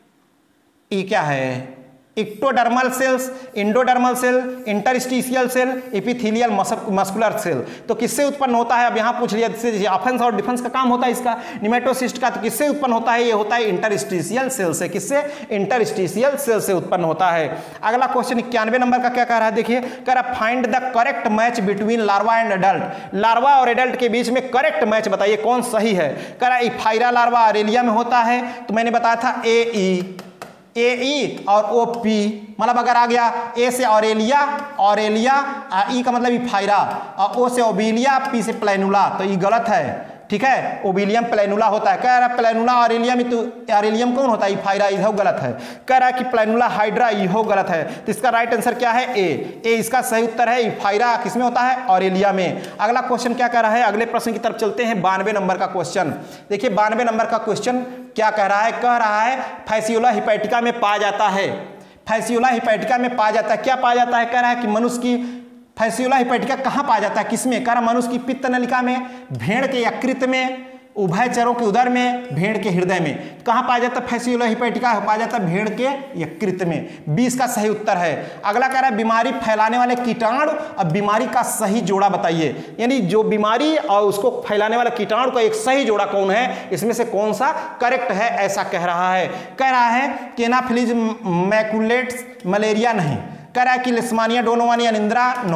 ये क्या है, ectodermal cells, endodermal cell, interstitial cell, epithelial muscular cell, तो किससे उत्पन्न होता है। अब यहां पूछ लिया, ऑफेंस और डिफेंस का काम होता है इसका, निमेटोसिस्ट का, तो किससे उत्पन्न होता है, ये होता है इंटरस्टिशियल सेल से, किससे, इंटरस्टिशियल सेल से उत्पन्न होता है। अगला क्वेश्चन इक्यानवे नंबर का क्या कह रहा है, देखिए, कह रहा find the correct match between larva and adult, larva और एडल्ट के बीच में करेक्ट मैच बताइए कौन सही है। कह रहा इफाइरा लार्वा ऑरेलिया में होता है, तो मैंने बताया था ए ई, ए ई और ओ पी, मतलब अगर आ गया ए से ऑरेलिया, ऑरेलिया, ई का मतलब इफाइरा, और ओ से ओबिलिया, पी से प्लेनुला, तो ये गलत है, ठीक है, ओबिलियम प्लेनुला होता है। कह रहा प्लेनुला ऑरेलिया में, तो ऑरेलियम कौन होता है, इफाइरा, यह गलत है। कह रहा है कि प्लेनुला हाइड्रा, यह गलत है, तो इसका राइट आंसर क्या है, ए, ए इसका सही उत्तर है। इफाइरा किसमें होता है, ऑरेलिया में। अगला क्वेश्चन क्या कह रहा है, अगले प्रश्न की तरफ चलते हैं, बानवे नंबर का क्वेश्चन देखिए, बानवे नंबर का क्वेश्चन क्या कह रहा है, कह रहा है फैसियोला हिपैटिका में पाया जाता है, फैसियोला हिपैटिका में पाया जाता है, क्या पाया जाता है, कह रहा है कि मनुष्य की फैसियोला हिपैटिका कहां पाया जाता है, किसमें, कह रहा मनुष्य की पित्त नलिका में, भेड़ के यकृत में, उभयचरों के उदर में, भेड़ के हृदय में, कहां पाया जाता है फैसियोला हिपैटिका, पाया जाता है भेड़ के यकृत में, बीस का सही उत्तर है। अगला कह रहा है बीमारी फैलाने वाले कीटाणु और बीमारी का सही जोड़ा बताइए, यानी जो बीमारी और उसको फैलाने वाला कीटाणु का एक सही जोड़ा कौन है, इसमें से कौन सा करेक्ट है, ऐसा कह रहा है। कह रहा है कि एनाफिलीज मैकुलेट्स मलेरिया नहीं, कह रहा है कि लिस्मानिया डोनोवानिया निंद्रा नो,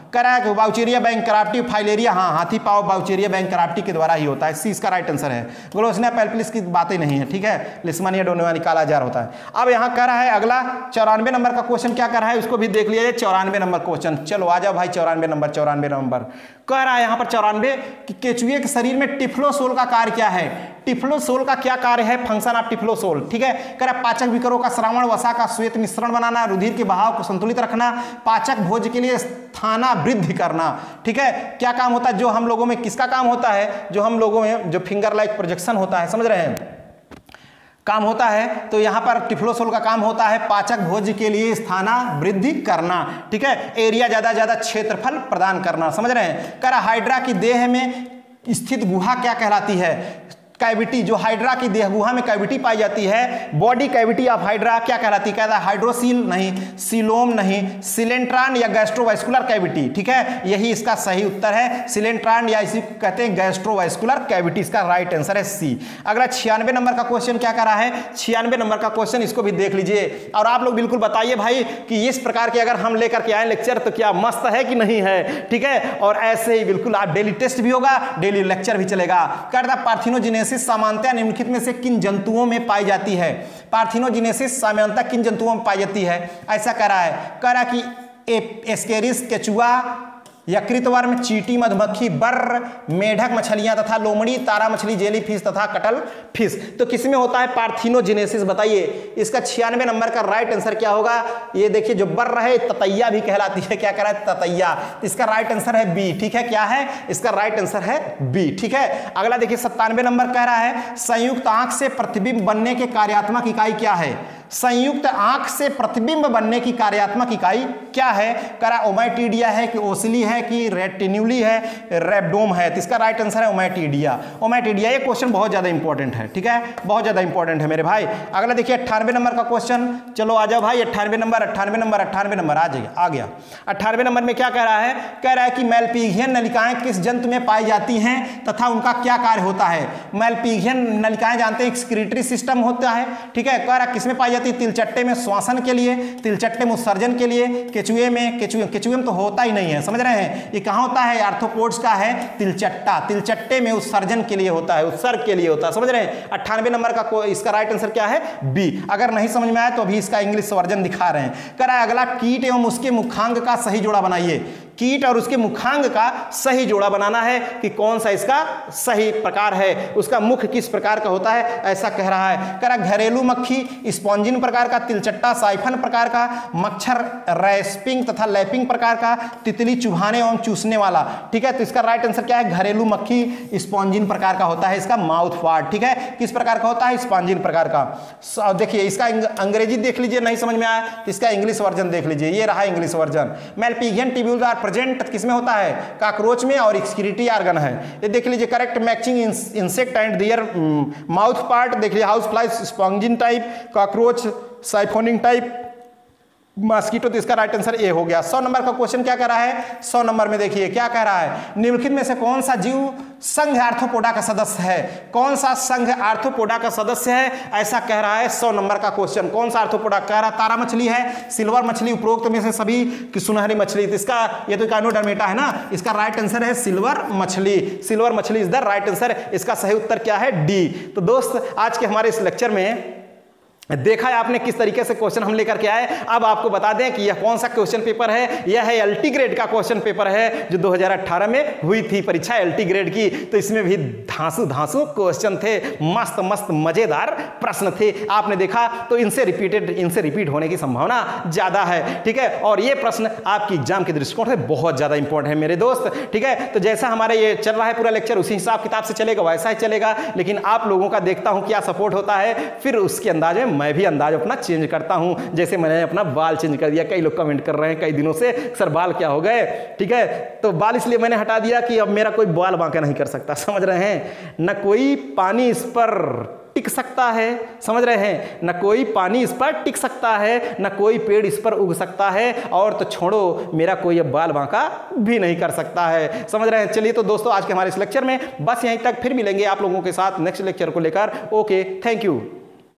करा है कि बाउचेरिया बैंकराप्टी फाइलेरिया, हाँ हाथी पाव बाउचेरिया बैंकराप्टी के द्वारा ही होता है, सी इसका राइट आंसर है। ग्लोसनिया पैल्पिलिस की बातें नहीं है, ठीक है, लिस्मानिया डोनेवानी काला जार होता है। अब यहाँ कर रहा है अगला चौरानवे नंबर का क्वेश्चन, क्या कर रहा है उसको भी देख लिया जाए। चौरानवे नंबर क्वेश्चन, चलो आ जाओ भाई, चौरानवे नंबर चौरानवे नंबर कह रहा है यहाँ पर चौरानवे कि केचुए के शरीर में टिफ्लोसोल का कार्य क्या है। टिफ्लोसोल का क्या कार्य है, फंक्शन ऑफ टिफ्लोसोल, ठीक है। कह रहा है पाचक विकारों का श्रावण वसा का श्वेत मिश्रण बनाना, रुधिर के बहाव को संतुलित रखना, पाचक भोज के लिए स्थाना वृद्धि करना, ठीक है। क्या काम होता है जो हम लोगों में, किसका काम होता है जो हम लोगों में जो फिंगर लाइक प्रोजेक्शन होता है, समझ रहे हैं, काम होता है। तो यहाँ पर टिफ्लोसोल का काम होता है पाचक भोज के लिए स्थाना वृद्धि करना, ठीक है, एरिया ज्यादा ज्यादा क्षेत्रफल प्रदान करना, समझ रहे हैं। कह रहा हाइड्रा की देह में स्थित गुहा क्या कहलाती है, कैविटी, जो हाइड्रा की देह गुहा में कैविटी पाई जाती है, बॉडी कैविटी ऑफ हाइड्रा क्या कहलाती है, कहता है हाइड्रोसील नहीं, सीलोम नहीं, सिलेंट्रान या गैस्ट्रोवास्कुलर कैविटी, ठीक है, यही इसका सही उत्तर है, सिलेंट्रान या इसी कहते हैं गैस्ट्रोवास्कुलर कैविटी, इसका राइट आंसर है सी। अगला छियानवे नंबर का क्वेश्चन क्या कर रहा है, छियानवे नंबर का क्वेश्चन, इसको भी देख लीजिए और आप लोग बिल्कुल बताइए भाई कि इस प्रकार के अगर हम लेकर के आए लेक्चर तो क्या मस्त है कि नहीं है, ठीक है। और ऐसे ही बिल्कुल आप डेली टेस्ट भी होगा, डेली लेक्चर भी चलेगा। कहता है पार्थिनोजेनेसिस सामान्यतः निम्नलिखित में से किन जंतुओं में पाई जाती है, पार्थिनोजेनेसिस सामान्यतः किन जंतुओं में पाई जाती है, ऐसा कह रहा है। कह रहा कि एस्केरिस, केचुआ, यकृतवर्म, चींटी, मधुमक्खी, बर्र, मेढक मछलियां तथा लोमड़ी, तारा मछली, जेली फिश तथा कटल फिश। तो किसमें होता है पार्थिनोजेनेसिस, बताइए। इसका छियानवे नंबर का राइट आंसर क्या होगा, ये देखिए जो बर्र है ततैया भी कहलाती है, क्या कह रहा है ततैया, इसका राइट आंसर है बी, ठीक है। क्या है इसका राइट आंसर है बी, ठीक है। अगला देखिए सत्तानवे नंबर कह रहा है संयुक्त आंख से प्रतिबिंब बनने के कार्यात्मक इकाई क्या है, संयुक्त आंख से प्रतिबिंब बनने की कार्यात्मक इकाई क्या है। करा ओमाइटीडिया है कि ओसिली है कि रेटिन्यूली है, रेबडोम है, तो इसका राइट आंसर है ओमाइटीडिया, ओमाइटीडिया। ये क्वेश्चन बहुत ज्यादा इंपॉर्टेंट है, ठीक है, बहुत ज्यादा इंपॉर्टेंट है मेरे भाई। अगला देखिए अट्ठानवे नंबर का क्वेश्चन, चलो आ जाओ भाई, अट्ठानवे नंबर अट्ठानवे नंबर अट्ठानवे नंबर आ जाइए, आ गया। अट्ठानवे नंबर में क्या कह रहा है, कह रहा है कि मैल्पीघियन नलिकाएं किस जंतु में पाई जाती हैं तथा उनका क्या कार्य होता है। मैल्पीघियन नलिकाएं जानते हैं एक्सक्रीटरी सिस्टम होता है, ठीक है। कह रहा किस में पाई जाती है, तिलचट्टे में श्वासन के लिए, तिलचट्टे में उत्सर्जन के लिए, केचुए में, केचुए केचुए में तो होता ही नहीं है, समझ रहे हैं। ये कहां होता है, आर्थ्रोपोड्स का है तिलचट्टा, तिलचट्टे में उत्सर्जन के लिए होता है, उत्सर्ग के लिए होता है, समझ रहे हैं। अट्ठानवे नंबर का इसका राइट आंसर क्या है, बी। अगर नहीं समझ में आए तो अभी इसका इंग्लिश वर्जन दिखा रहे हैं। कह रहा है अगला कीट एवं उसके मुखांग का सही जोड़ा बनाइए, कीट और उसके मुखांग का सही जोड़ा बनाना है कि कौन सा इसका सही प्रकार है, उसका मुख किस प्रकार का होता है, ऐसा कह रहा है। कह रहा घरेलू मक्खी स्पॉन्जिन प्रकार का, तिलचट्टा साइफन प्रकार का, मच्छर रैस्पिंग तथा लैपिंग प्रकार का, तितली चुभाने एवं चूसने वाला, ठीक है। तो इसका राइट आंसर क्या है, घरेलू मक्खी स्पॉन्जिन प्रकार का होता है, इसका माउथ पार्ट, ठीक है, किस प्रकार का होता है, स्पॉन्जिन प्रकार का। देखिए इसका अंग्रेजी देख लीजिए, नहीं समझ में आया तो इसका इंग्लिश वर्जन देख लीजिए, ये रहा English version. Malpighian tubules are present किसमें होता है, काकरोच में, और एक्सक्रीटरी ऑर्गन है, ये देख लीजिए। Correct matching insect and their mouth part, देख लीजिए house fly sponging type, cockroach siphoning type, mosquito, तो इसका राइट आंसर ए हो गया। सौ नंबर का क्वेश्चन क्या कह रहा है, सौ नंबर में देखिए क्या कह रहा है, निम्नलिखित में से कौन सा जीव संघ आर्थ्रोपोडा का सदस्य है, कौन सा संघ आर्थ्रोपोडा का सदस्य है, ऐसा कह रहा है सौ नंबर का क्वेश्चन। कौन सा आर्थ्रोपोडा, कह रहा तारा मछली है, सिल्वर मछली, उपरोक्त में से सभी की सुनहरी मछली, तो इसका ये तो इकाइनोडर्मेटा है ना, इसका राइट आंसर है सिल्वर मछली, सिल्वर मछली इज द राइट आंसर। इसका सही उत्तर क्या है, डी। तो दोस्त आज के हमारे इस लेक्चर में देखा है आपने किस तरीके से क्वेश्चन हम लेकर के आए। अब आपको बता दें कि यह कौन सा क्वेश्चन पेपर है, यह है एलटी ग्रेड का क्वेश्चन पेपर है जो दो हज़ार अठारह में हुई थी परीक्षा एलटी ग्रेड की। तो इसमें भी धांसू धांसू क्वेश्चन थे, मस्त मस्त मजेदार प्रश्न थे, आपने देखा। तो इनसे रिपीटेड इनसे रिपीट होने की संभावना ज्यादा है, ठीक है। और ये प्रश्न आपकी एग्जाम के दृष्टिकोण से बहुत ज्यादा इंपॉर्टेंट है मेरे दोस्त, ठीक है। तो जैसा हमारा ये चल रहा है पूरा लेक्चर उसी हिसाब किताब से चलेगा, वैसा ही चलेगा, लेकिन आप लोगों का देखता हूं क्या सपोर्ट होता है, फिर उसके अंदाज में मैं भी अंदाज अपना चेंज करता हूं। जैसे मैंने अपना बाल चेंज कर दिया, कई लोग कमेंट कर रहे हैं कई दिनों से, सर बाल क्या हो गए, ठीक है। तो बाल इसलिए मैंने हटा दिया कि अब मेरा कोई बाल बांका नहीं कर सकता, समझ रहे हैं। न कोई पानी इस पर टिक सकता है, समझ रहे हैं, न कोई पानी इस पर टिक सकता है, न कोई पेड़ इस पर उग सकता है, और तो छोड़ो मेरा कोई अब बाल बांका भी नहीं कर सकता है, समझ रहे हैं। चलिए तो दोस्तों आज के हमारे इस लेक्चर में बस यहीं तक, फिर मिलेंगे आप लोगों के साथ नेक्स्ट लेक्चर को लेकर। Okay, thank you.